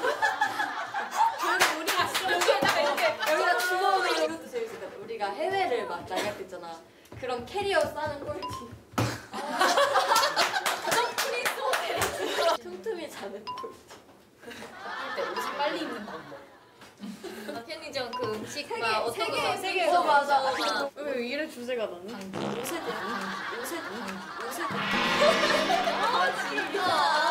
그리고 우리가 진짜 여기다가 이렇게 여기다 주먹을 이것도 재밌을 것 같아. 우리가 해외를 막 나갈 때 있잖아. 그런 캐리어 싸는 꼴찌. 틈틈이 자는 꼴찌. 때 음식 빨리 입는 방법. 편의점 그 음식과 개, 어떤 세 거 개, 세 개. 어, 맞아. 맞아. 왜 이래 주제가 나니? 요새 요새 요새 아 진짜.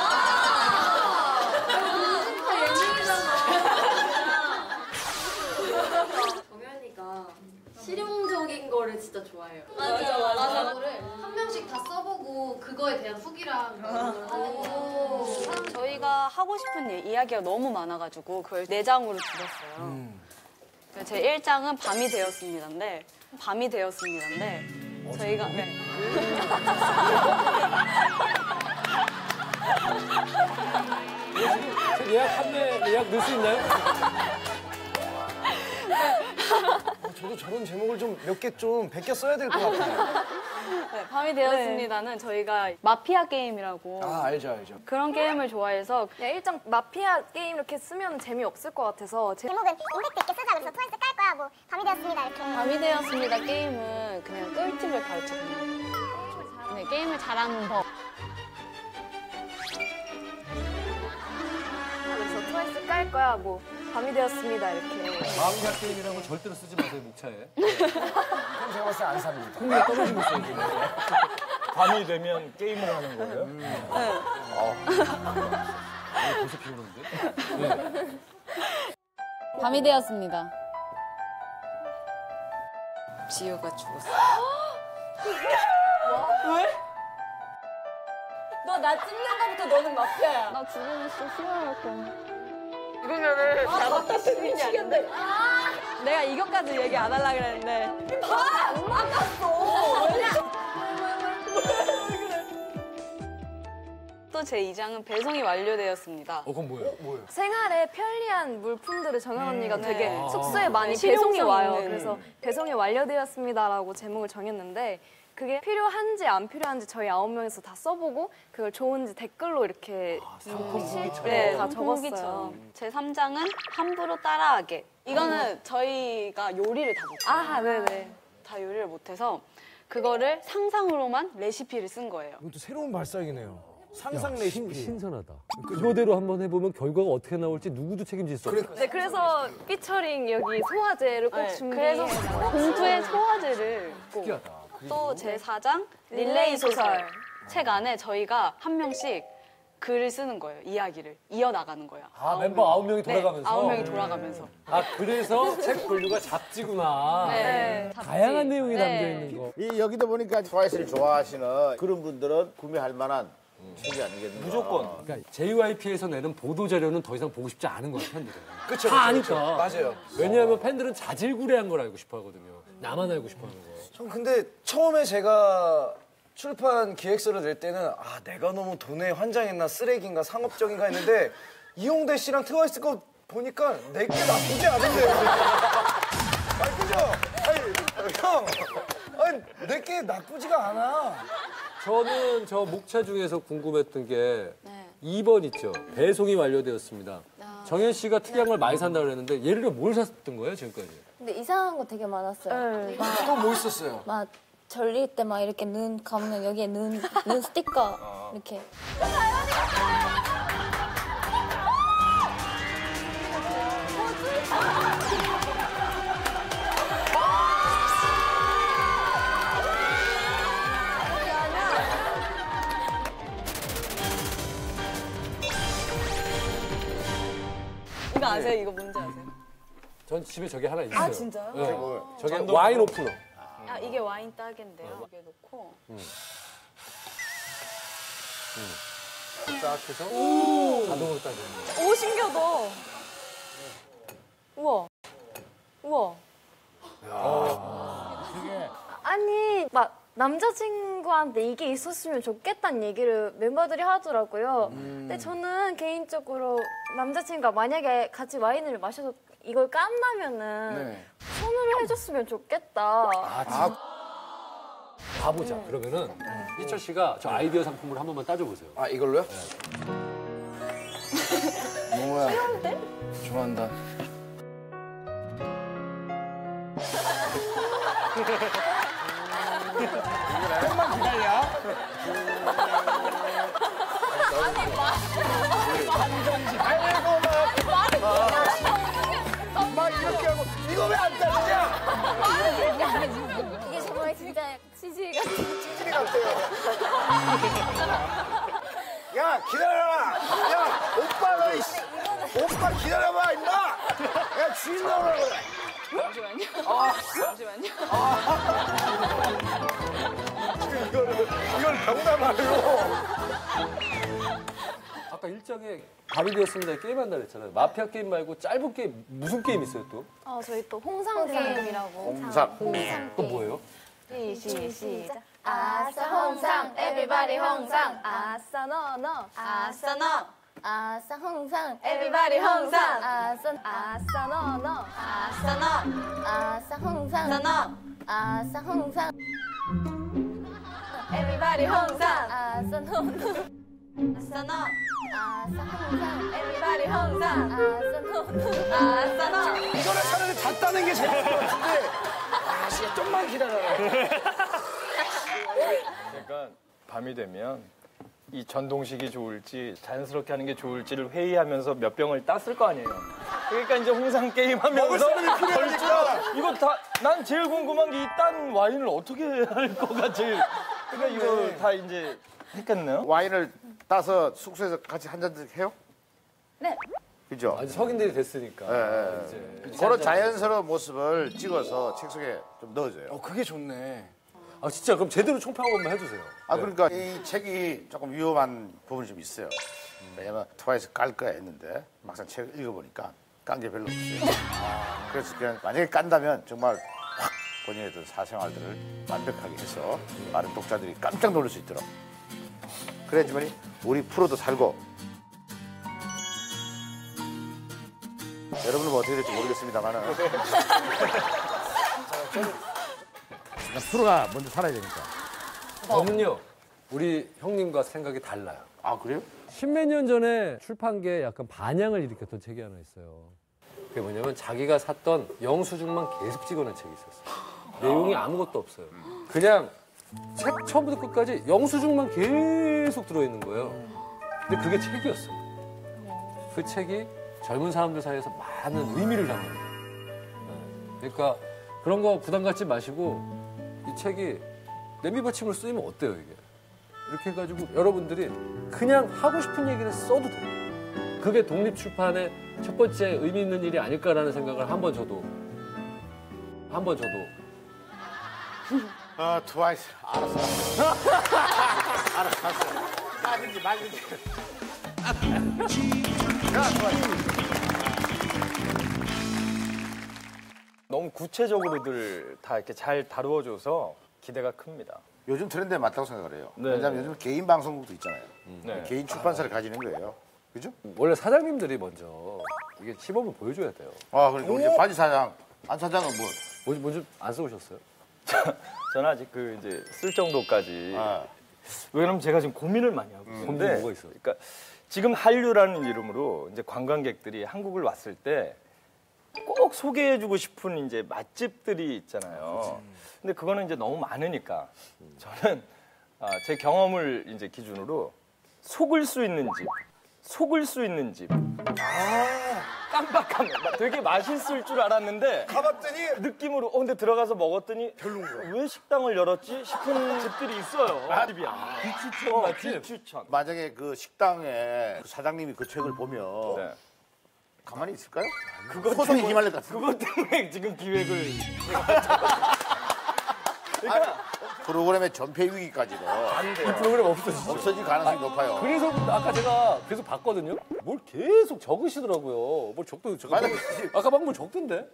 정연이가 실용적인 거를 진짜 좋아해요. 맞아, 맞아. 그거를 한 명씩 다 써보고 그거에 대한 후기랑 하는 거. 저희가 하고 싶은 이- 이야기가 너무 많아가지고 그걸 네 장으로 줄였어요. 제 일 장은 밤이 되었습니다인데 밤이 되었습니다인데 저희가 네. 예약 판매 예약 넣을 수 있나요? 어, 저도 저런 제목을 좀 몇 개 좀 베껴 써야 될 것 같아요. 네, 밤이 되었습니다는 저희가 마피아 게임이라고 아 알죠 알죠. 그런 게임을 좋아해서 그냥 일장 마피아 게임 이렇게 쓰면 재미없을 것 같아서 제... 제목은 임팩트 있게 쓰자. 그래서 트와이스 깔 거야. 뭐 밤이 되었습니다. 이렇게. 밤이 되었습니다 게임은 그냥 꿀팁을 가르쳐주는 네, 게임을 잘하는 법. 그래서 트와이스 깔 거야 뭐 밤이 되었습니다 이렇게. 마음가 게임이라는 거 절대로 쓰지 마세요 목차에. 그럼 제가 봤을 때 안 삽니다. 흥미가 떨어지고 있어요 지금. 밤이 되면 게임을 하는 거예요? 어. 아니, 벌써 피우는데? 네. 밤이 되었습니다. 지효가 죽었어. 왜? 너 나 찍는 거부터 너는 마피아야. 나 죽으면 진짜 싫어할 거야. 이거면은 아, 맞다. 미치겠네. 내가 이것까지 얘기 안 하려고 그랬는데. 봐! 안 막았어. 또 제 이 장은 배송이 완료되었습니다. 어, 그건 뭐예요? 뭐예요? 생활에 편리한 물품들을 정연 언니가 음, 되게 네. 숙소에 많이 네, 배송이 실용성 와요. 있는. 그래서 배송이 완료되었습니다라고 제목을 정했는데 그게 필요한지 안 필요한지 저희 아홉 명에서 다 써보고 그걸 좋은지 댓글로 이렇게 상품 후기처럼 네, 다 적었어요. 후기처럼. 제 삼 장은 함부로 따라하게. 이거는 저희가 요리를 다 못해요. 아, 네네. 다 요리를 못해서 그거를 상상으로만 레시피를 쓴 거예요. 이것도 새로운 발상이네요. 상상 레시피. 신선하다. 이거대로 한번 해보면 결과가 어떻게 나올지 누구도 책임질 수 없어. 네, 그래서 피처링 여기 소화제를 꼭 네, 준비. 그래서 봉투에 소화제를 꼭. 특이하다. 또 제 사 장 릴레이 소설. 책 안에 저희가 한 명씩 글을 쓰는 거예요. 이야기를 이어나가는 거야. 아, 멤버 아홉 명이 돌아가면서? 네, 아홉 명이 돌아가면서. 아, 그래서 책 분류가 잡지구나. 네, 잡지. 다양한 내용이 네. 담겨 있는 거. 이 여기도 보니까 트와이스를 좋아하시는 그런 분들은 구매할 만한 책이 아니겠는가. 무조건. 그러니까 제이와이피에서 내는 보도 자료는 더 이상 보고 싶지 않은 거야, 팬들은. 그쵸, 다 그쵸, 아니까. 그쵸. 맞아요. 왜냐하면 팬들은 자질구레한 걸 알고 싶어 하거든요. 나만 알고 싶어 하는 거. 전 근데 처음에 제가 출판 기획서를 낼 때는 아 내가 너무 돈에 환장했나 쓰레기인가 상업적인가 했는데 이용대 씨랑 트와이스 거 보니까 내게 나쁘지 않은데요. 아니 그죠? 아니 형, 아니 내게 나쁘지가 않아. 저는 저 목차 중에서 궁금했던 게 네. 이 번 있죠. 배송이 완료되었습니다. 정현 씨가 특이한 걸 많이 산다고 그랬는데 예를 들어 뭘 샀던 거예요, 지금까지? 근데 이상한 거 되게 많았어요. 네. 또 뭐 있었어요? 막 절릴 때 막 이렇게 눈 감으면 여기에 눈, 눈 스티커 이렇게. 이거 아세요? 이거 뭔지 아세요? 전 집에 저게 하나 있어요. 아, 진짜요? 네. 저거. 저게 전동 와인 프로? 오프너. 아, 이게 와인 따개인데요. 여기에 놓고. 음. 음. 딱 해서 오. 자동으로 따지는 거예요. 오, 신기하다. 우와. 우와. 그게 아니 막 남자친구한테 이게 있었으면 좋겠다는 얘기를 멤버들이 하더라고요. 음. 근데 저는 개인적으로 남자친구가 만약에 같이 와인을 마셔서 이걸 깐다면은 네. 손으로 해줬으면 좋겠다. 아, 가보자. 그러면은 희철 씨가 저 아이디어 상품을 한 번만 따져보세요. 아 이걸로요? 뭐야? 귀여운데? 좋아한다. 조금만 기다려. 아이고 막, 막 이렇게 하고 이거 왜 안 따르냐? 이게 정말 진짜 치질 같은 찌질이 같아요. 야 기다려라. 야 오빠 너 이씨. 오빠 기다려봐 임마. 야 주인 나오라고. 잠시만요. 아. 잠시만요. 이거를 이걸 경담하려고. 아까 일정에 밤이 되었습니다 게임한다 그랬잖아요. 마피아 게임 말고 짧은 게임 무슨 게임 있어요 또? 어 저희 또 홍상 게임이라고. 홍상. 홍상 또 뭐예요? 시, 시작. 아싸 홍상 에브리바디 홍상 아싸 너너 아싸 너. 아싸 홍상 에브리바디 홍상 아싸 아싸 너너 아싸 너. 아싸 홍상 아싸 너. 아싸 홍상 에브리바디 홍상 아싸 너너 아싸 너. 아싸 홍상 에브리바디 홍상 아싸 너너 아싸 너. 이거를 차라리 다 따는 게 제일 좋을 것 같은데. 아 진짜 좀만 기다려라. 그러니까 밤이 되면 이 전동식이 좋을지 자연스럽게 하는 게 좋을지를 회의하면서 몇 병을 땄을 거 아니에요. 그러니까 이제 홍상 게임 먹을 하면서 사람이 필요하니까. 이거 다 난 제일 궁금한 게 이 딴 와인을 어떻게 할 거가 제일. 그러니까 이거 다 이제 했겠네요. 와인을 따서 숙소에서 같이 한 잔씩 해요? 네. 그죠? 아직 석인들이 됐으니까. 예, 예. 이제 그런 자연스러운 모습을 찍어서 책 속에 좀 넣어줘요. 어 그게 좋네. 아 진짜 그럼 제대로 총평 한번 해주세요. 아 그러니까 이 책이 조금 위험한 부분이 좀 있어요. 왜냐면 트와이스 깔 거야 했는데 막상 책을 읽어보니까 깐 게 별로 없어요. 그래서 그냥 만약에 깐다면 정말 확 본인의 어떤 사생활들을 완벽하게 해서 많은 독자들이 깜짝 놀랄 수 있도록 그래야지만 우리 프로도 살고 여러분은 뭐 어떻게 될지 모르겠습니다만은 프로가 먼저 살아야 되니까. 저는요 우리 형님과 생각이 달라요. 아 그래요? 십몇 년 전에 출판계에 약간 반향을 일으켰던 책이 하나 있어요. 그게 뭐냐면 자기가 샀던 영수증만 계속 찍어낸 책이 있었어요. 내용이 아무것도 없어요. 그냥 책 처음부터 끝까지 영수증만 계속 들어있는 거예요. 근데 그게 책이었어요. 그 책이 젊은 사람들 사이에서 많은 의미를 담아요. 그러니까 그런 거 부담 갖지 마시고 이 책이 냄비 받침으로 쓰이면 어때요 이게? 이렇게 해가지고 여러분들이 그냥 하고 싶은 얘기를 써도 돼요. 그게 독립출판의 첫 번째 의미 있는 일이 아닐까라는 생각을 한번 저도 한번 저도 어 트와이스 알았어. 알았어. 알았어. 빠진지 말든지. 야 트와이스. 너무 구체적으로들 다 이렇게 잘 다루어줘서 기대가 큽니다. 요즘 트렌드에 맞다고 생각을 해요. 네. 왜냐하면 요즘 개인 방송국도 있잖아요. 네. 개인 출판사를 가지는 거예요. 그죠? 원래 사장님들이 먼저 이게 시범을 보여줘야 돼요. 아 그러니까 우리 바지 사장, 안 사장은 뭐? 뭐지 뭐지 안 써오셨어요? 저는 아직 그 이제 쓸 정도까지. 아. 왜냐면 제가 지금 고민을 많이 하고 있는데. 고민이 뭐가 있어요? 그러니까 지금 한류라는 이름으로 이제 관광객들이 한국을 왔을 때 꼭 소개해주고 싶은 이제 맛집들이 있잖아요. 근데 그거는 이제 너무 많으니까 저는 아, 제 경험을 이제 기준으로 속을 수 있는 집, 속을 수 있는 집. 아, 깜빡하네. 되게 맛있을 줄 알았는데 가봤더니 느낌으로 어 근데 들어가서 먹었더니 별로인 거야. 왜 식당을 열었지 싶은 집들이 있어요. 아, 집이야. 비추천 어, 맛집. 비추천. 만약에 그 식당에 그 사장님이 그 책을 보면 네. 가만히 있을까요? 그것 소송이 때문에- 기말릴 것 같아요. 그것 때문에 지금 기획을 그러니까 프로그램의 전폐 위기까지도 이 프로그램 없어지죠. 없어질 가능성이 높아요. 그래서 아까 제가 계속 봤거든요. 뭘 계속 적으시더라고요. 뭘 적도 적어. 아까 막 뭘 적던데.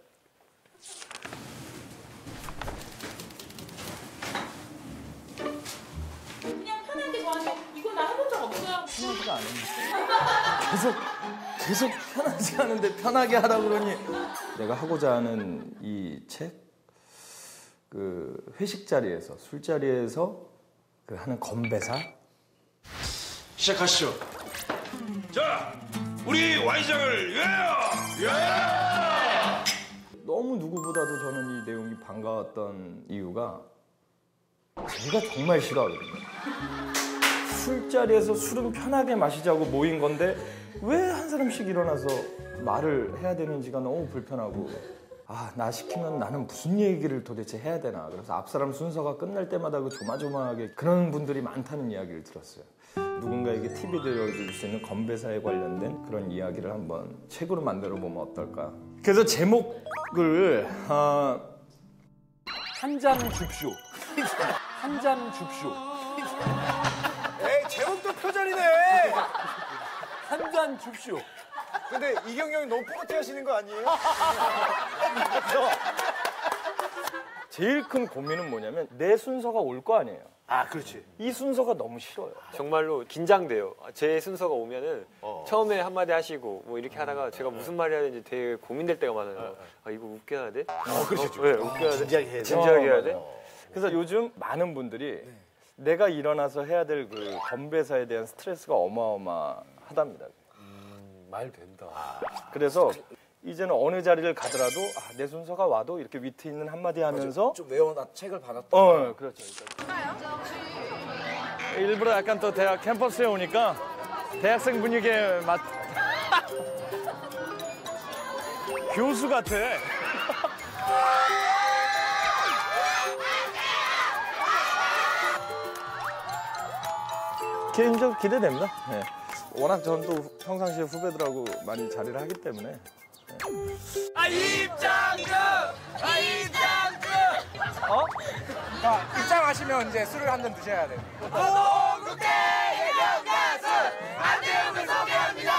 그냥 편하게 저한테 이거 나 해본 적 없어요. 편하지가 않은데. 계속 계속 편하지 않은데 편하게 하라 그러니 내가 하고자 하는 이 책, 그 회식 자리에서 술자리에서 그 하는 건배사 시작하시죠. 자, 우리 와인장을 위하여! 위하여! 너무 누구보다도 저는 이 내용이 반가웠던 이유가 제가 정말 싫어하거든요. 술자리에서 술은 편하게 마시자고 모인 건데 왜 한 사람씩 일어나서 말을 해야 되는지가 너무 불편하고 아, 나 시키면 나는 무슨 얘기를 도대체 해야 되나. 그래서 앞사람 순서가 끝날 때마다 그 조마조마하게 그런 분들이 많다는 이야기를 들었어요. 누군가에게 팁이 되어줄 수 있는 건배사에 관련된 그런 이야기를 한번 책으로 만들어 보면 어떨까. 그래서 제목을 어... 한 잔 줍쇼. 한 잔 줍쇼. 에이, 제목도 표절이네. 한 잔 줍쇼. 근데 이경영 형이 너무 뽀뽀 하시는 거 아니에요? 제일 큰 고민은 뭐냐면 내 순서가 올 거 아니에요. 아, 그렇지. 이 순서가 너무 싫어요. 정말로 긴장돼요. 제 순서가 오면은 어. 처음에 한마디 하시고 뭐 이렇게 하다가 제가 무슨 말 해야 되는지 되게 고민될 때가 많아요. 아, 이거 웃겨야 돼? 어, 그렇지. 어, 네, 웃겨야 돼. 진지하게 해야 돼. 진지하게 해야 돼. 그래서 요즘 많은 분들이 내가 일어나서 해야 될 그 건배사에 대한 스트레스가 어마어마하답니다. 음, 말 된다. 그래서 이제는 어느 자리를 가더라도 아, 내 순서가 와도 이렇게 위트 있는 한마디 하면서 좀 외워놔 책을 받았다. 어, 그렇죠. 일부러 약간 또 대학 캠퍼스에 오니까 대학생 분위기에 맞 교수 같아. 개인적으로 기대됩니다. 네. 워낙 저는 또 평상시에 후배들하고 많이 자리를 하기 때문에. 아, 입장금! 아, 입장금! 어? 자, 입장하시면 이제 술을 한 잔 드셔야 돼요. 동국대 예명 가수 안재욱을 소개합니다.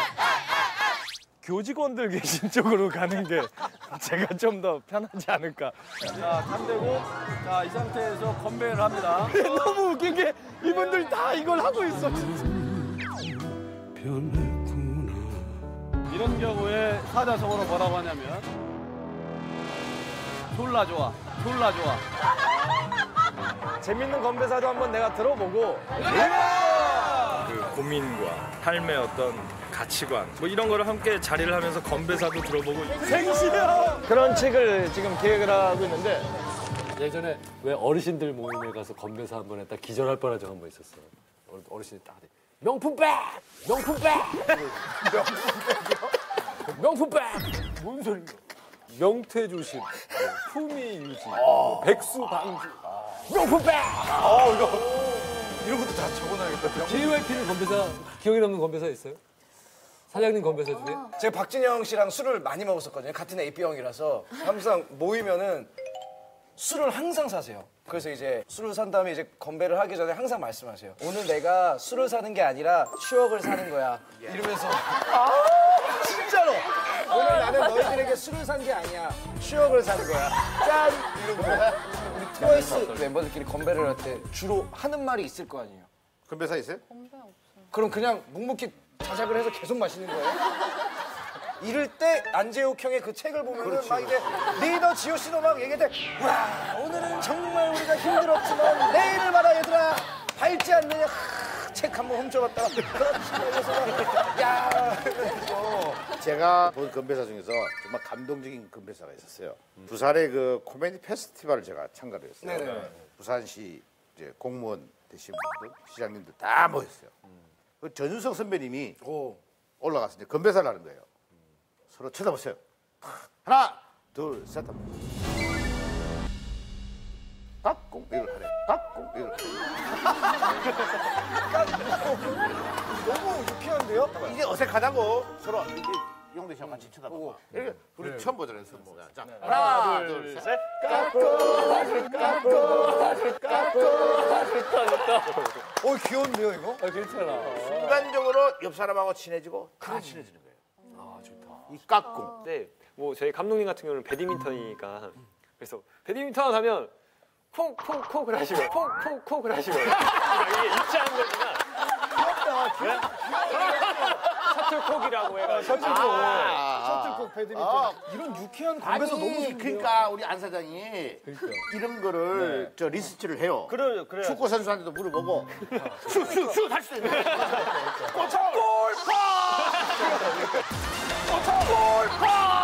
교직원들 계신 쪽으로 가는 게 제가 좀 더 편하지 않을까. 자, 담대고, 자, 이 상태에서 건배를 합니다. 너무 웃긴 게 이분들 다 이걸 하고 있어. 이런 경우에 사자성어로 뭐라고 하냐면 졸라 좋아, 졸라 좋아. 재밌는 건배사도 한번 내가 들어보고 그 고민과 삶의 어떤 가치관 뭐 이런 거를 함께 자리를 하면서 건배사도 들어보고 생시요 그런 책을 지금 계획을 하고 있는데 예전에 왜 어르신들 모임에 가서 건배사 한 번 했다 기절할 뻔한 적 한 번 있었어. 어르신이 딱 명품백! 명품백! 명품백! 뭔 소리야? 명태 조심, 품위 유지, 백수 방지, 명품백! 어, 이거 이런 것도 다 적어놔야겠다. 제이와이피는 건배사 기억에 남는 건배사 있어요? 사장님 건배사 중에? 제가 박진영 씨랑 술을 많이 먹었었거든요. 같은 에이피형이라서 항상 모이면은 술을 항상 사세요. 그래서 이제 술을 산 다음에 이제 건배를 하기 전에 항상 말씀하세요. 오늘 내가 술을 사는 게 아니라 추억을 사는 거야. 이러면서 아 진짜로 오늘 나는 너희들에게 술을 산 게 아니야. 추억을 사는 거야. 짠! 이러고 우리 트와이스 멤버들끼리 건배를 할 때 주로 하는 말이 있을 거 아니에요. 건배사 있어요? 건배 없어요. 그럼 그냥 묵묵히 자작을 해서 계속 마시는 거예요? 이럴 때 안재욱 형의 그 책을 보면은 그렇지. 막 이제 리더 지호 씨도 막 얘기할 때 와 오늘은 정말 우리가 힘들었지만 내일을 봐라 얘들아 밟지 않느냐 책 한번 훔쳐봤다가 그렇지 야 제가 본 건배사 중에서 정말 감동적인 건배사가 있었어요. 부산의 그 코미디 페스티벌을 제가 참가를 했어요. 네네. 부산시 이제 공무원 되신 분들, 시장님들 다 모였어요. 그 전윤석 선배님이 올라가서 이제 건배사를 하는 거예요. 서로 쳐다보세요. 하나, 둘, 셋. 깍꿍 이걸 하래. 깍꿍 이걸 하래. 너무 유쾌한데요? 이게 어색하다고 서로 이렇게 용대 씨랑 같이 쳐다보고 이렇게 우리 네. 처음 보잖아요. 처음 보자. 자, 네. 하나, 하나, 둘, 둘, 셋. 깍꿍 깍꿍 어, 귀여운데요, 이거? 아, 괜찮아. 순간적으로 옆 사람하고 친해지고 다 친해지는 거예요. 아, 좋다. 이 깍꿍. 네, 뭐 저희 감독님 같은 경우는 배드민턴이니까 그래서 배드민턴 하면 콕콕콕을 하시고 콕콕콕을 하시고 이게 유치한 거지만 셔틀콕이라고 해가지고 셔틀콕. 아, 셔틀콕 배드민턴. 아. 이런 유쾌한 아니, 공에서 너무 좋은데요. 그러니까 우리 안 사장이 이런 거를 저 리서치를 해요. 그래요, 그래요. 축구 선수한테도 물어보고 슛슛슛 할 수 있는. 골파! 골파!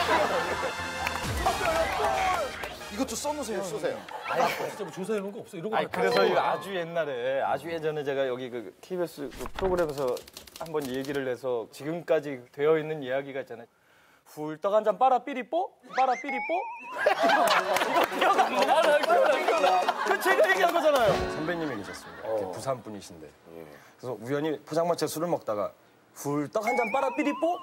이것도 써놓으세요. 쏘세요. 아니, 진짜 뭐 조사해놓은 거 없어? 이런 거 아니, 그래서 이 아주 옛날에 아주 예전에 제가 여기 그 티비에스 그 프로그램에서 한번 얘기를 해서 지금까지 되어 있는 이야기가 있잖아요. 훌떡 한 잔 빨아 삐리뽀? 빨아 삐리뽀? 이거 기억 안 나? 그 제가 얘기한 거잖아요. 선배님이 계셨습니다. 이렇게 부산 분이신데. 그래서 우연히 포장마차 술을 먹다가 훌떡 한 잔 빨아 삐리뽀?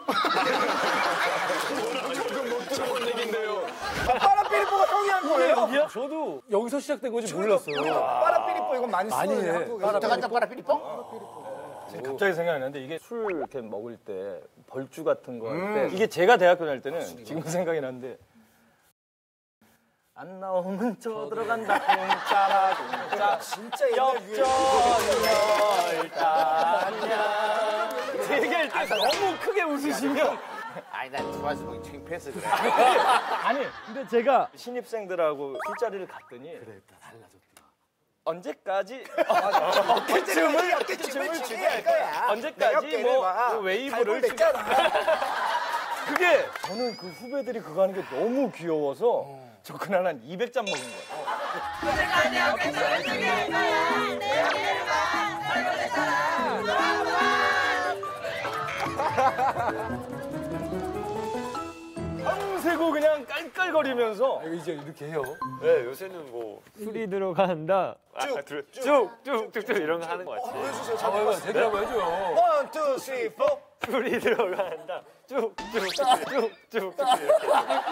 못 들어본 얘긴데요. 빠라삐리뽀가 형이 한 거예요? 저도 여기서 시작된 건지 몰랐어요. 빠라삐리뽀 이거 많이 많이 쓰거든요. 해. 한국에서. 잠깐 빠라삐리뽀? 갑자기 생각나는데 이게 술 이렇게 먹을 때 벌주 같은 거 할 때 이게 제가 대학교 다닐 때는 지금 생각이 나는데 안 나오면 저 들어간다 공짜라 공짜 진짜 옛날 엽전이여 일단냐 되게 너무 크게 웃으시면 아니 난 트와이스 보기 창피해서 그래. 아니 근데 제가 신입생들하고 술자리를 갔더니 그래 달라졌다. 언제까지 어깨춤을 어깨춤을 추게 할 거야. 언제까지 뭐 웨이브를 추게 할 거야. 그게 저는 그 후배들이 그거 하는 게 너무 귀여워서 저 그날 한 이백 잔 먹은 거예요. 언제까지 어깨춤을 추게 할 거야. 내 어깨를 봐. 살벌레 따라. 밤새고 그냥 깔깔거리면서 이제 이렇게 해요. 네, 요새는 뭐 술이 들어간다. 쭉쭉쭉쭉쭉 이런 거 하는 거 같아요. 보여주세요. 아, 해봐. 대기 한번 해줘요. 원, 투, 쓰리, 포. 술이 들어간다. 쭉쭉쭉쭉쭉 이렇게.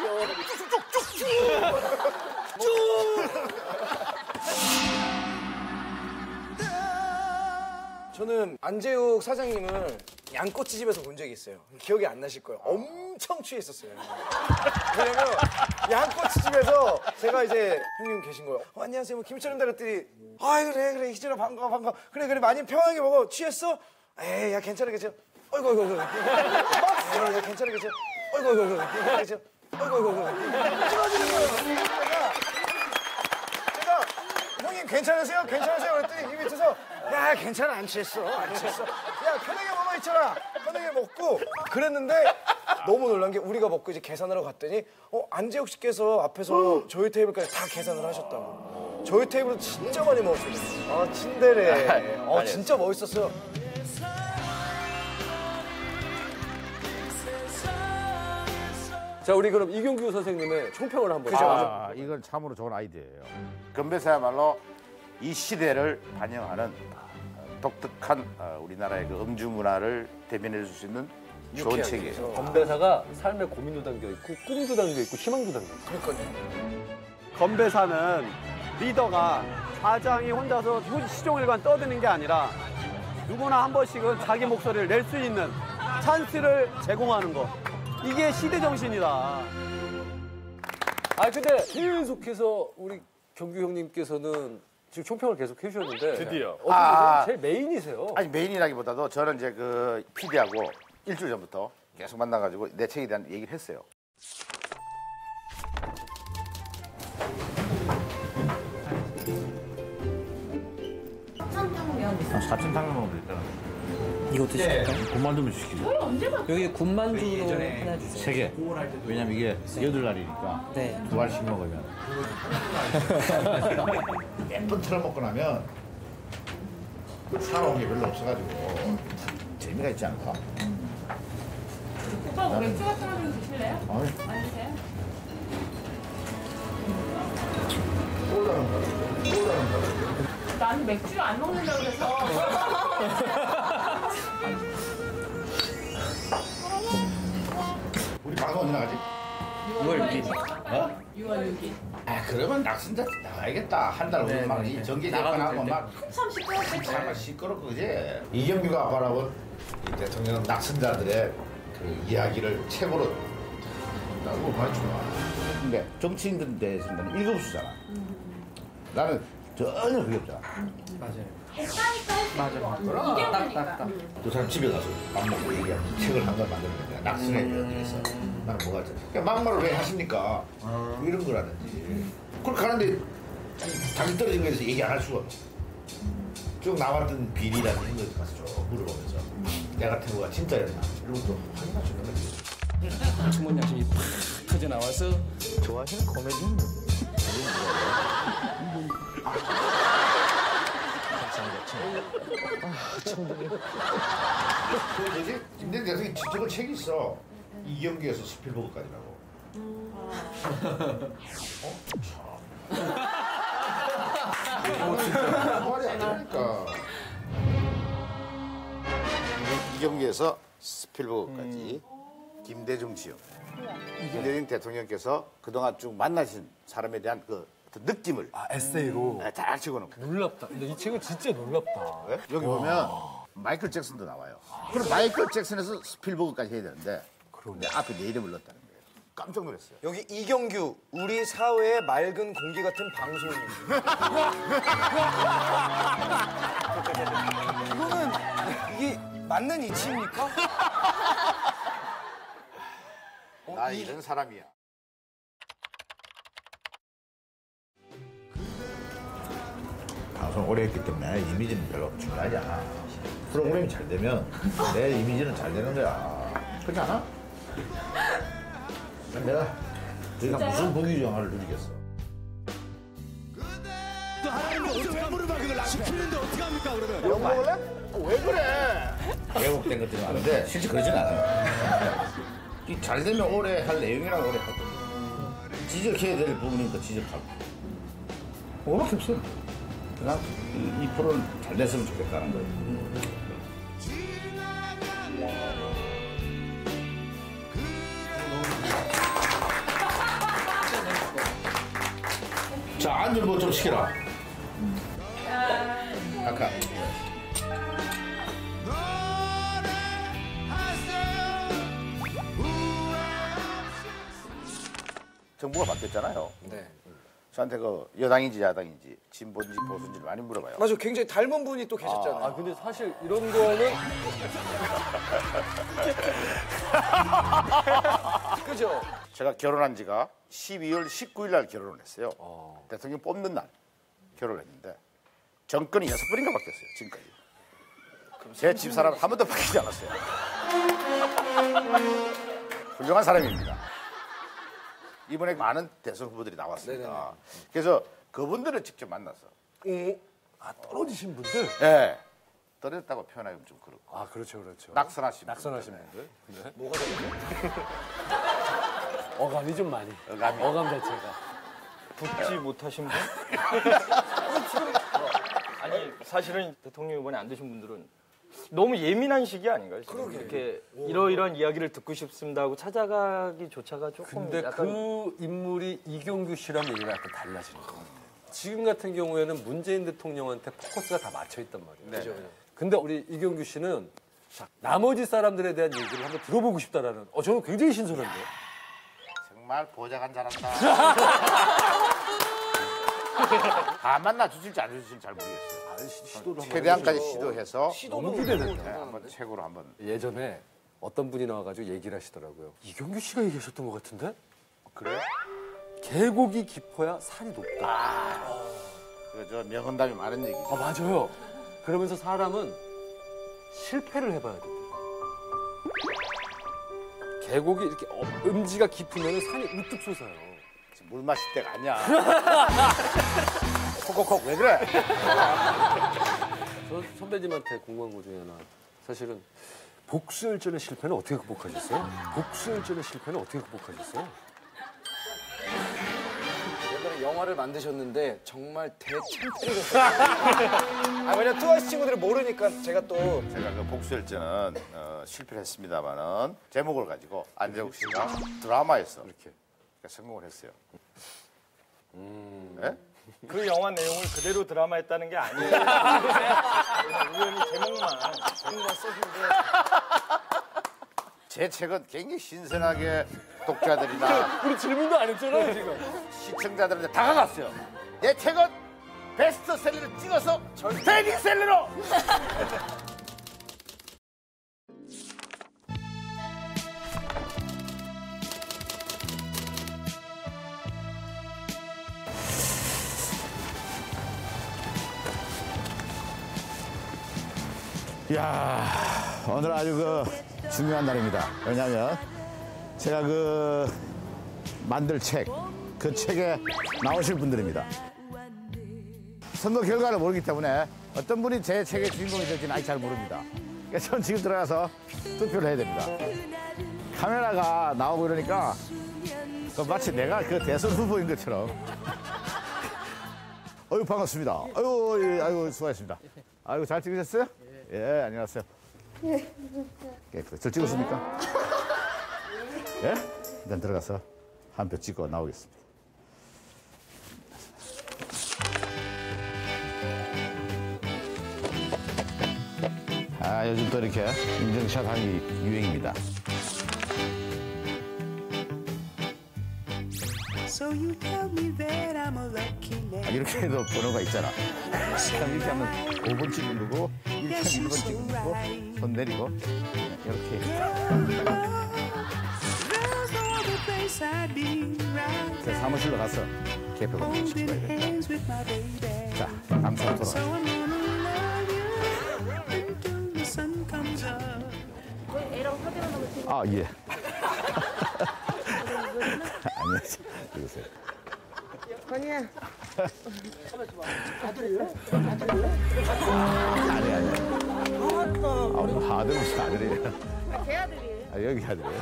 저는 안재욱 사장님을 양꼬치집에서 본 적이 있어요. 기억이 안 나실 거예요. 엄청 취했었어요. 왜냐면 양꼬치집에서 제가 이제 형님 계신 거예요. 어, 안녕하세요. 뭐 김철입니다 그랬더니 아 그래 그래 희준아 반가워 반가워. 그래 그래 많이 편하게 먹어. 취했어? 에이 야 괜찮아 괜찮아. 어이구 어이구 어이구. 야 괜찮아 괜찮아. 어이구 어이구 어이구. 괜찮아. 어이구 어이구 어이구. 찌러지는 거예요. 제가 제가 형님 괜찮으세요? 괜찮으세요? 그랬더니 이 밑에서 야 괜찮아 안 취했어 안 취했어 야 편하게 먹어 있잖아 편하게 먹고 그랬는데 너무 놀란 게 우리가 먹고 이제 계산하러 갔더니 어 안재욱 씨께서 앞에서 저희 테이블까지 다 계산을 하셨다고 저희 테이블은 진짜 많이 먹었어요 아 친데레 어 진짜 멋있었어요. 자, 우리 그럼 이경규 선생님의 총평을 한번. 그죠. 아, 이건 참으로 좋은 아이디어예요. 건배사야말로 이 시대를 반영하는 독특한 우리나라의 그 음주 문화를 대변해 줄 수 있는 좋은 책이에요. 건배사가 삶의 고민도 담겨 있고 꿈도 담겨 있고 희망도 담겨 있고. 그러니까요. 건배사는 리더가 사장이 혼자서 시종일관 떠드는 게 아니라 누구나 한 번씩은 자기 목소리를 낼 수 있는 찬스를 제공하는 거. 이게 시대 정신이다. 아 근데 계속해서 우리 경규 형님께서는 지금 총평을 계속 해주셨는데 드디어. 어떻게 아, 제일 메인이세요? 아니 메인이라기보다도 저는 이제 그 피디하고 일주일 전부터 계속 만나가지고 내 책에 대한 얘기를 했어요. 사천 당면 먹으면 되잖아. 이것도 시킬까요? 군만두면 시키죠. 여기 군만두로 하나 주세요. 세 개. 왜냐면 이게 여덟 날이니까 네. 두 알씩 먹으면. 몇 번처럼 먹고 나면 살아온 게 별로 없어가지고 재미가 있지 않을까? 오빠 뭐 맥주 같은 거 좀 드실래요? 아니. 안 드세요? 꼴라는 거. 꼴라는 거. 나는 맥주 안 먹는다고 그래서. 우리 방송 언제 나가지? 유월 육 일. 어? 유월 육 일. 아 그러면 낙선자 나가야겠다. 한 달 네, 후에 막 네, 네. 전개 나가도 재판하고 될 막 참 시끄럽겠죠. 참 시끄럽고 그지. 이경규가 아빠라고 이 대통령 낙선자들의 그 이야기를 책으로 나고 많이 좋아. 근데 정치인들 대해서는 일급수잖아. 나는 전혀 그게 없잖아. 맞아요. 맞아. 그럼 딱딱딱. 두 사람 집에 가서 밥 먹고 얘기하고 책을 한 권 만드는 거야. 낙선에 대해서. 나는 뭐가 있지? 그냥 막말을 왜 하십니까? 뭐 이런 거라든지. 그걸 가는데 자기 떨어진 거에 대해서 얘기 안 할 수가 없지. 쭉 나왔던 비리라는 걸 가서 쭉 물어보면서 내가 태우가 진짜였나? 이런 것도 확인할 수 있는 거지. 주문 양심이 팍 터져 나와서 좋아하시는 코미디는 그 뭐지? 근데 내가 저거 책이 있어. 이경규에서 스필버그까지라고. 어? 참. 어, 진짜. 말이 안 되니까. 이경규에서 스필버그까지 김대중 지역. 김대중 대통령께서 그동안 쭉 만나신 사람에 대한 그 느낌을 아, 에세이로 네, 딱 집어넣고. 놀랍다. 근데 이 책은 진짜 놀랍다. 네? 여기 보면 마이클 잭슨도 나와요. 그럼 마이클 잭슨에서 스필버그까지 해야 되는데 근데 앞에 내 이름을 넣었다는 거예요. 깜짝 놀랐어요. 여기 이경규, 우리 사회의 맑은 공기 같은 방송인. 이거는 이게 맞는 이치입니까? 나 이런 사람이야. 방송 오래 했기 때문에 이미지는 별로 중요하지 않아. 프로그램이 잘 되면 내 이미지는 잘 되는 거야. 그렇지 않아? 내가 내가 무슨 부귀영화를 누리겠어. 또 하나님이 어떻게 물어봐 그걸 시키는데 어떻게 합니까 그러면? 욕 먹을래? 왜 그래? 왜곡된 것들이 많은데 실제 그러진 않아요. 이 잘 되면 오래 할 내용이랑 오래 할 거고 지적해야 될 부분이니까 지적하고 뭐밖에 없어요. 그냥 이, 이 프로는 잘 됐으면 좋겠다는 거예요. 자, 앉은 뭐 좀 시켜라. 아까. 정부가 바뀌었잖아요. 네. 저한테 그 여당인지 야당인지 진보인지 보수인지 많이 물어봐요. 맞아, 굉장히 닮은 분이 또 계셨잖아요. 아, 근데 사실 이런 거는 그죠? 제가 결혼한 지가 십이월 십구일 날 결혼을 했어요. 어. 대통령 뽑는 날 결혼했는데 정권이 여섯 번인가 바뀌었어요, 지금까지. 제 집사람 한 번도 바뀌지 않았어요. 훌륭한 사람입니다. 이번에 많은 대선 후보들이 나왔습니다. 네네. 그래서 그분들을 직접 만나서. 오, 아 떨어지신 분들? 네. 떨어졌다고 표현하기는 좀 그렇고. 아 그렇죠, 그렇죠. 낙선하신 낙선하신 분들. 분들. 네. 뭐가 되죠? 어감이 좀 많이. 어감이. 어감 자체가. 붙지 못하신 분? 아니 사실은 대통령 이번에 안 되신 분들은 너무 예민한 시기 아닌가요? 지금? 이렇게 이러이러한 이야기를 듣고 싶습니다 하고 찾아가기조차가 조금 근데 약간 그 인물이 이경규 씨랑 얘기가 약간 달라지는 거예요. 지금 같은 경우에는 문재인 대통령한테 포커스가 다 맞춰 있단 말이에요. 네. 그죠? 근데 우리 이경규 씨는 자, 나머지 사람들에 대한 얘기를 한번 들어보고 싶다라는. 어, 저는 굉장히 신선한데요. 정말 보좌관 잘한다. 다 만나 주실지 안 주실지 잘 모르겠어요. 아, 시도를 한번 최대한까지 해보죠. 시도해서 너무 기대된다. 네, 한번 책으로 한번. 예전에 어떤 분이 나와가지고 얘기를 하시더라고요. 이경규 씨가 얘기하셨던 것 같은데? 그래요? 계곡이 깊어야 살이 높다. 아, 그저 명언담이 많은 얘기죠. 아, 맞아요. 그러면서 사람은 실패를 해봐야 돼. 계곡이 이렇게 어, 음지가 깊으면 산이 우뚝 솟아요. 지금 물 마실 때가 아니야. 콕콕콕 왜 그래? 저 선배님한테 궁금한 거 중에 하나. 사실은 복수열전의 실패는 어떻게 극복하셨어요? 복수열전의 실패는 어떻게 극복하셨어요? 예전에 영화를 만드셨는데 정말 대참패를 아, 왜냐면 트와이스 친구들이 모르니까 제가 또 제가 그 복수열전은 어, 실패를 했습니다만은 제목을 가지고 안재욱 씨가 드라마에서 이렇게 성공을 했어요. 음. 네? 그 영화 내용을 그대로 드라마했다는 게 아니에요. 우연히 제목만 제목만 써준데. 제 책은 굉장히 신선하게 독자들이나 우리 질문도 안 했잖아요 지금. 시청자들한테 다가갔어요. 내 책은 베스트셀러를 찍어서 베스트셀러로. 이야, 오늘 아주 그 중요한 날입니다. 왜냐하면 제가 그 만들 책, 그 책에 나오실 분들입니다. 선거 결과를 모르기 때문에 어떤 분이 제 책의 주인공이 될지는 아직 잘 모릅니다. 그래서 전 지금 들어가서 투표를 해야 됩니다. 카메라가 나오고 이러니까 그 마치 내가 그 대선 후보인 것처럼. 어유 반갑습니다. 아유, 예, 아유 수고하셨습니다. 아유 잘 찍으셨어요? 예, 안녕하세요. 깨끗. 절 찍었습니까? 예? 일단 들어가서 한 표 찍고 나오겠습니다. 아, 요즘 또 이렇게 인증샷 하는 게 유행입니다. 아, 이렇게 해도 번호가 있잖아. 이렇게 하면 오 번 찍은 거고, 이렇게 하면 일 번 찍은 거고, 손 내리고, 이렇게. 그 사무실로 가서 개표를 시켜야 돼. 자, 감사합니다. 애랑 사진 한번 찍어. 아, 예. 안녕하세요. 이러세요. 건이야. 아들이에요? 아들이에요? 아니, 아니. 아, 우리 아들 무슨 아들이에요? 제 아들이에요. 아, 여기 아들이에요?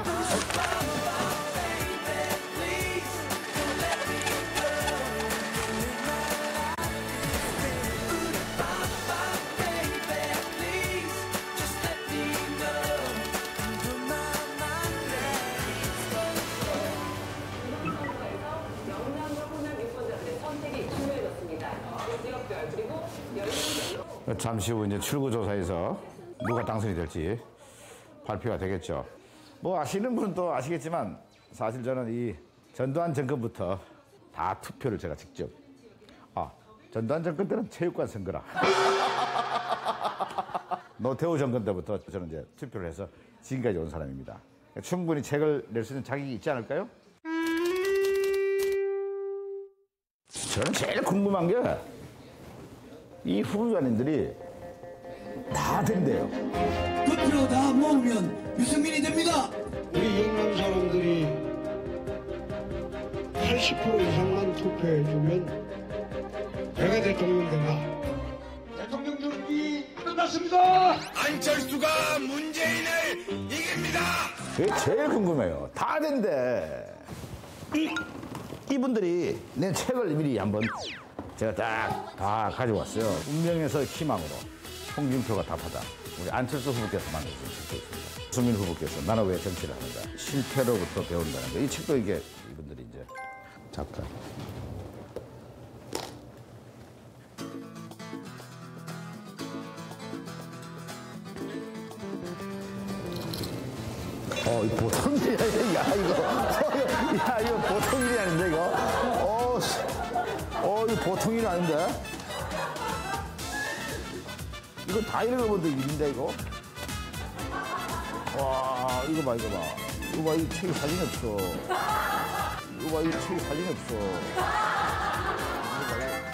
잠시 후 이제 출구조사에서 누가 당선이 될지 발표가 되겠죠. 뭐 아시는 분은 또 아시겠지만 사실 저는 이 전두환 정권부터 다 투표를 제가 직접. 아, 전두환 정권 때는 체육관 선거라. 노태우 정권 때부터 저는 이제 투표를 해서 지금까지 온 사람입니다. 충분히 책을 낼 수 있는 자격이 있지 않을까요? 저는 제일 궁금한 게 이 후보자님들이 다 된대요. 그 표 다 모으면 유승민이 됩니다. 우리 영남 사람들이 팔십 퍼센트 이상만 투표해주면 내가 대통령 된다. 대통령 준비 끝났습니다. 안철수가 문재인을 이깁니다. 그게 제일 궁금해요. 다 된대. 이, 이분들이 내 책을 미리 한번 제가 딱 다 가져왔어요. 운명에서 희망으로 홍준표가 답하다. 우리 안철수 후보께서 만들어준 책도 있습니다. 유승민 후보께서 나는 왜 정치를 하는가. 실패로부터 배운다는 거. 이 책도 이게 이분들이 이제 작가. 어, 이거 보통 일이 아닌데, 야, 이거. 야, 이거 보통 일이 아닌데, 이거. 어, 어, 이거 보통 일이 아닌데? 이거 다 읽어본 데 일인데, 이거? 와, 이거 봐, 이거 봐. 이거 봐, 이 책에 사진이 없어. 이거 봐, 이 책에 사진이 없어. 이거 봐,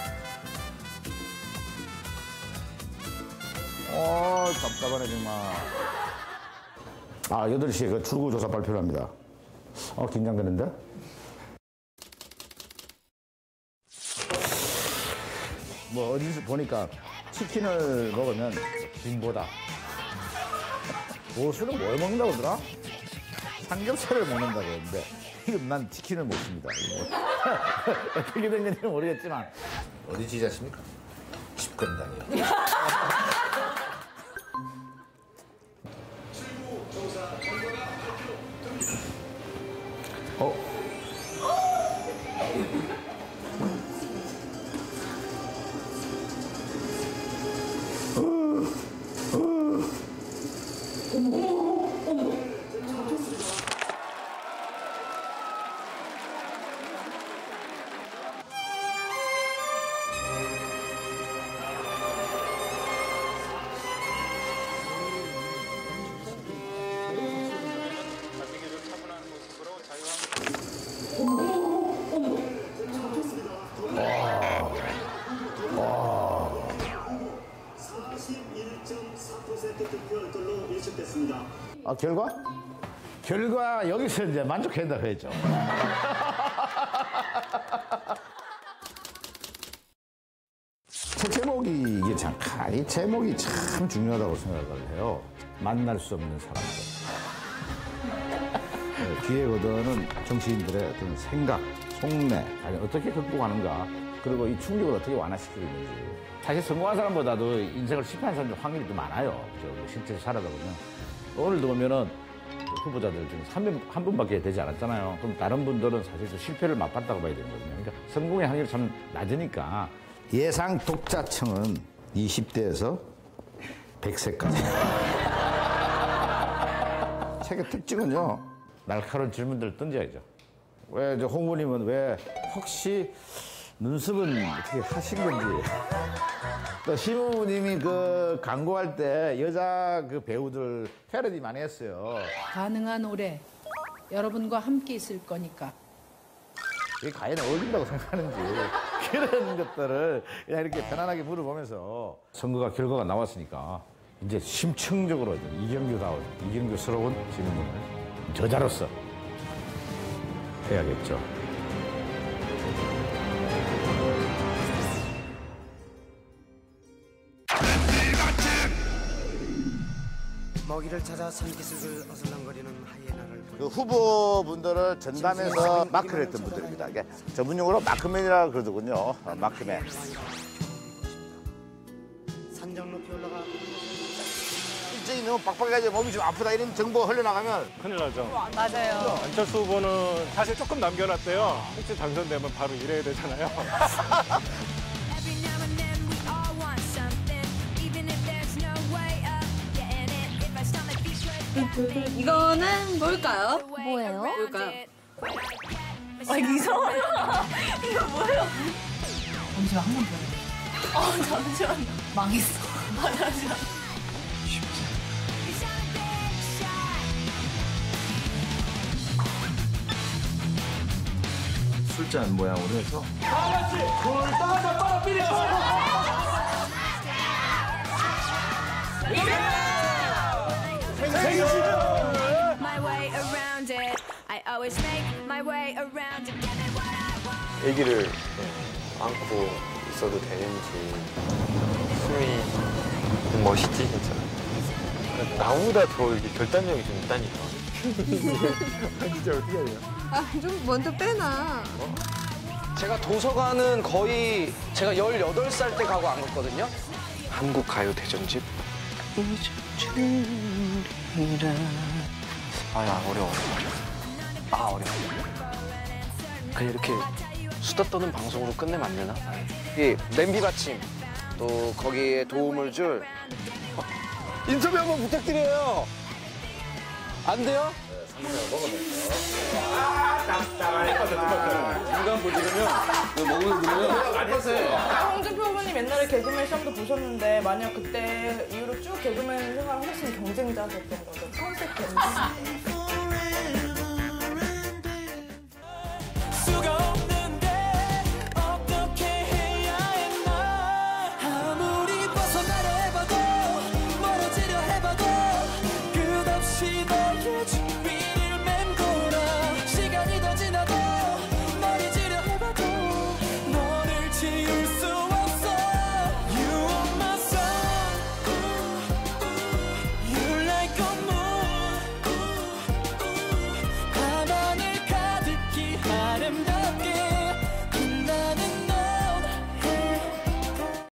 이거. 어, 답답하네, 정말. 아, 여덟 시에 그 출구조사 발표를 합니다. 어, 긴장되는데? 뭐, 어디서 보니까 치킨을 먹으면 김보다. 보수는 뭘 먹는다고 그러더라? 삼겹살을 먹는다고 했는데, 지금 난 치킨을 먹습니다. 어떻게 된 건지 모르겠지만. 어디 지자십니까? 집권당이요. 어? 아, 결과? 결과 여기서 이제 만족한다 그랬죠. 책 제목이 이게 참, 이 제목이 참 중요하다고 생각을 해요. 만날 수 없는 사람들. 기획어도는 정치인들의 어떤 생각, 속내, 어떻게 극복하는가, 그리고 이 충격을 어떻게 완화시키고 있는지. 사실 성공한 사람보다도 인생을 실패한 사람들 확률이 더 많아요. 실제로 살아다 보면. 오늘도 보면은 후보자들 중에 한, 분, 한 분밖에 되지 않았잖아요. 그럼 다른 분들은 사실 그 실패를 맛봤다고 봐야 되는 거거든요. 그러니까 성공의 확률이 참 낮으니까. 예상 독자층은 이십 대에서 백 세까지. 책의 특징은요, 날카로운 질문들을 던져야죠. 왜, 저 홍 후보님은 왜 혹시 눈썹은 어떻게 하신 건지. 또 심 후보님이 그 광고할 때 여자 그 배우들 패러디 많이 했어요. 가능한 올해 여러분과 함께 있을 거니까. 이게 과연 어울린다고 생각하는지 그런 것들을 그냥 이렇게 편안하게 물어보면서 선거가 결과가 나왔으니까 이제 심층적으로 이경규다운 이경규스러운 질문을 저자로서 해야겠죠. 먹이를 찾아 산기슭을 어슬렁거리는 하이에나를 그 후보분들을 전담해서 마크를 했던 분들입니다. 이게 전문용어로 마크맨이라고 그러더군요. 어, 마크맨. 산정 높이 올라가 일정이 너무 빡빡해가지고 몸이 좀 아프다 이런 정보 흘러나가면 큰일 나죠. 맞아요. 안철수 후보는 사실 조금 남겨놨대요. 혹시 당선되면 바로 일해야 되잖아요. 이거는 뭘까요? 뭐예요? 뭘까요? 아, 이상하다. 이거 뭐예요? 잠시만 한 번 더. 어, 잠시만. 망했어. 아, 잠시만. 술잔 모양으로 해서 다 같이 돌 따자 빨아 삐리 애기를 안고 있어도 되는지 수미 멋있지 진짜. 나보다 더 이렇게 결단력이 좀 있다니까. 진짜 어떻게 해야 아, 좀 먼저 빼놔. 제가 도서관은 거의 제가 열여덟 살 때 가고 안 갔거든요. 한국 가요 대전집. 아야 어려워. 아 어려워. 그냥 이렇게 수다 떠는 방송으로 끝내면 안 되나? 이 냄비 받침 또 거기에 도움을 줄 인터뷰 한번 부탁드려요. 안 돼요? 중간 보시면 먹는 들으면 안 했어요. 홍준표 후보님 옛날에 개그맨 시험도 보셨는데 만약 그때 이후로 쭉 개그맨 생활을 하셨으면 경쟁자셨던 거죠. 컨셉 경쟁.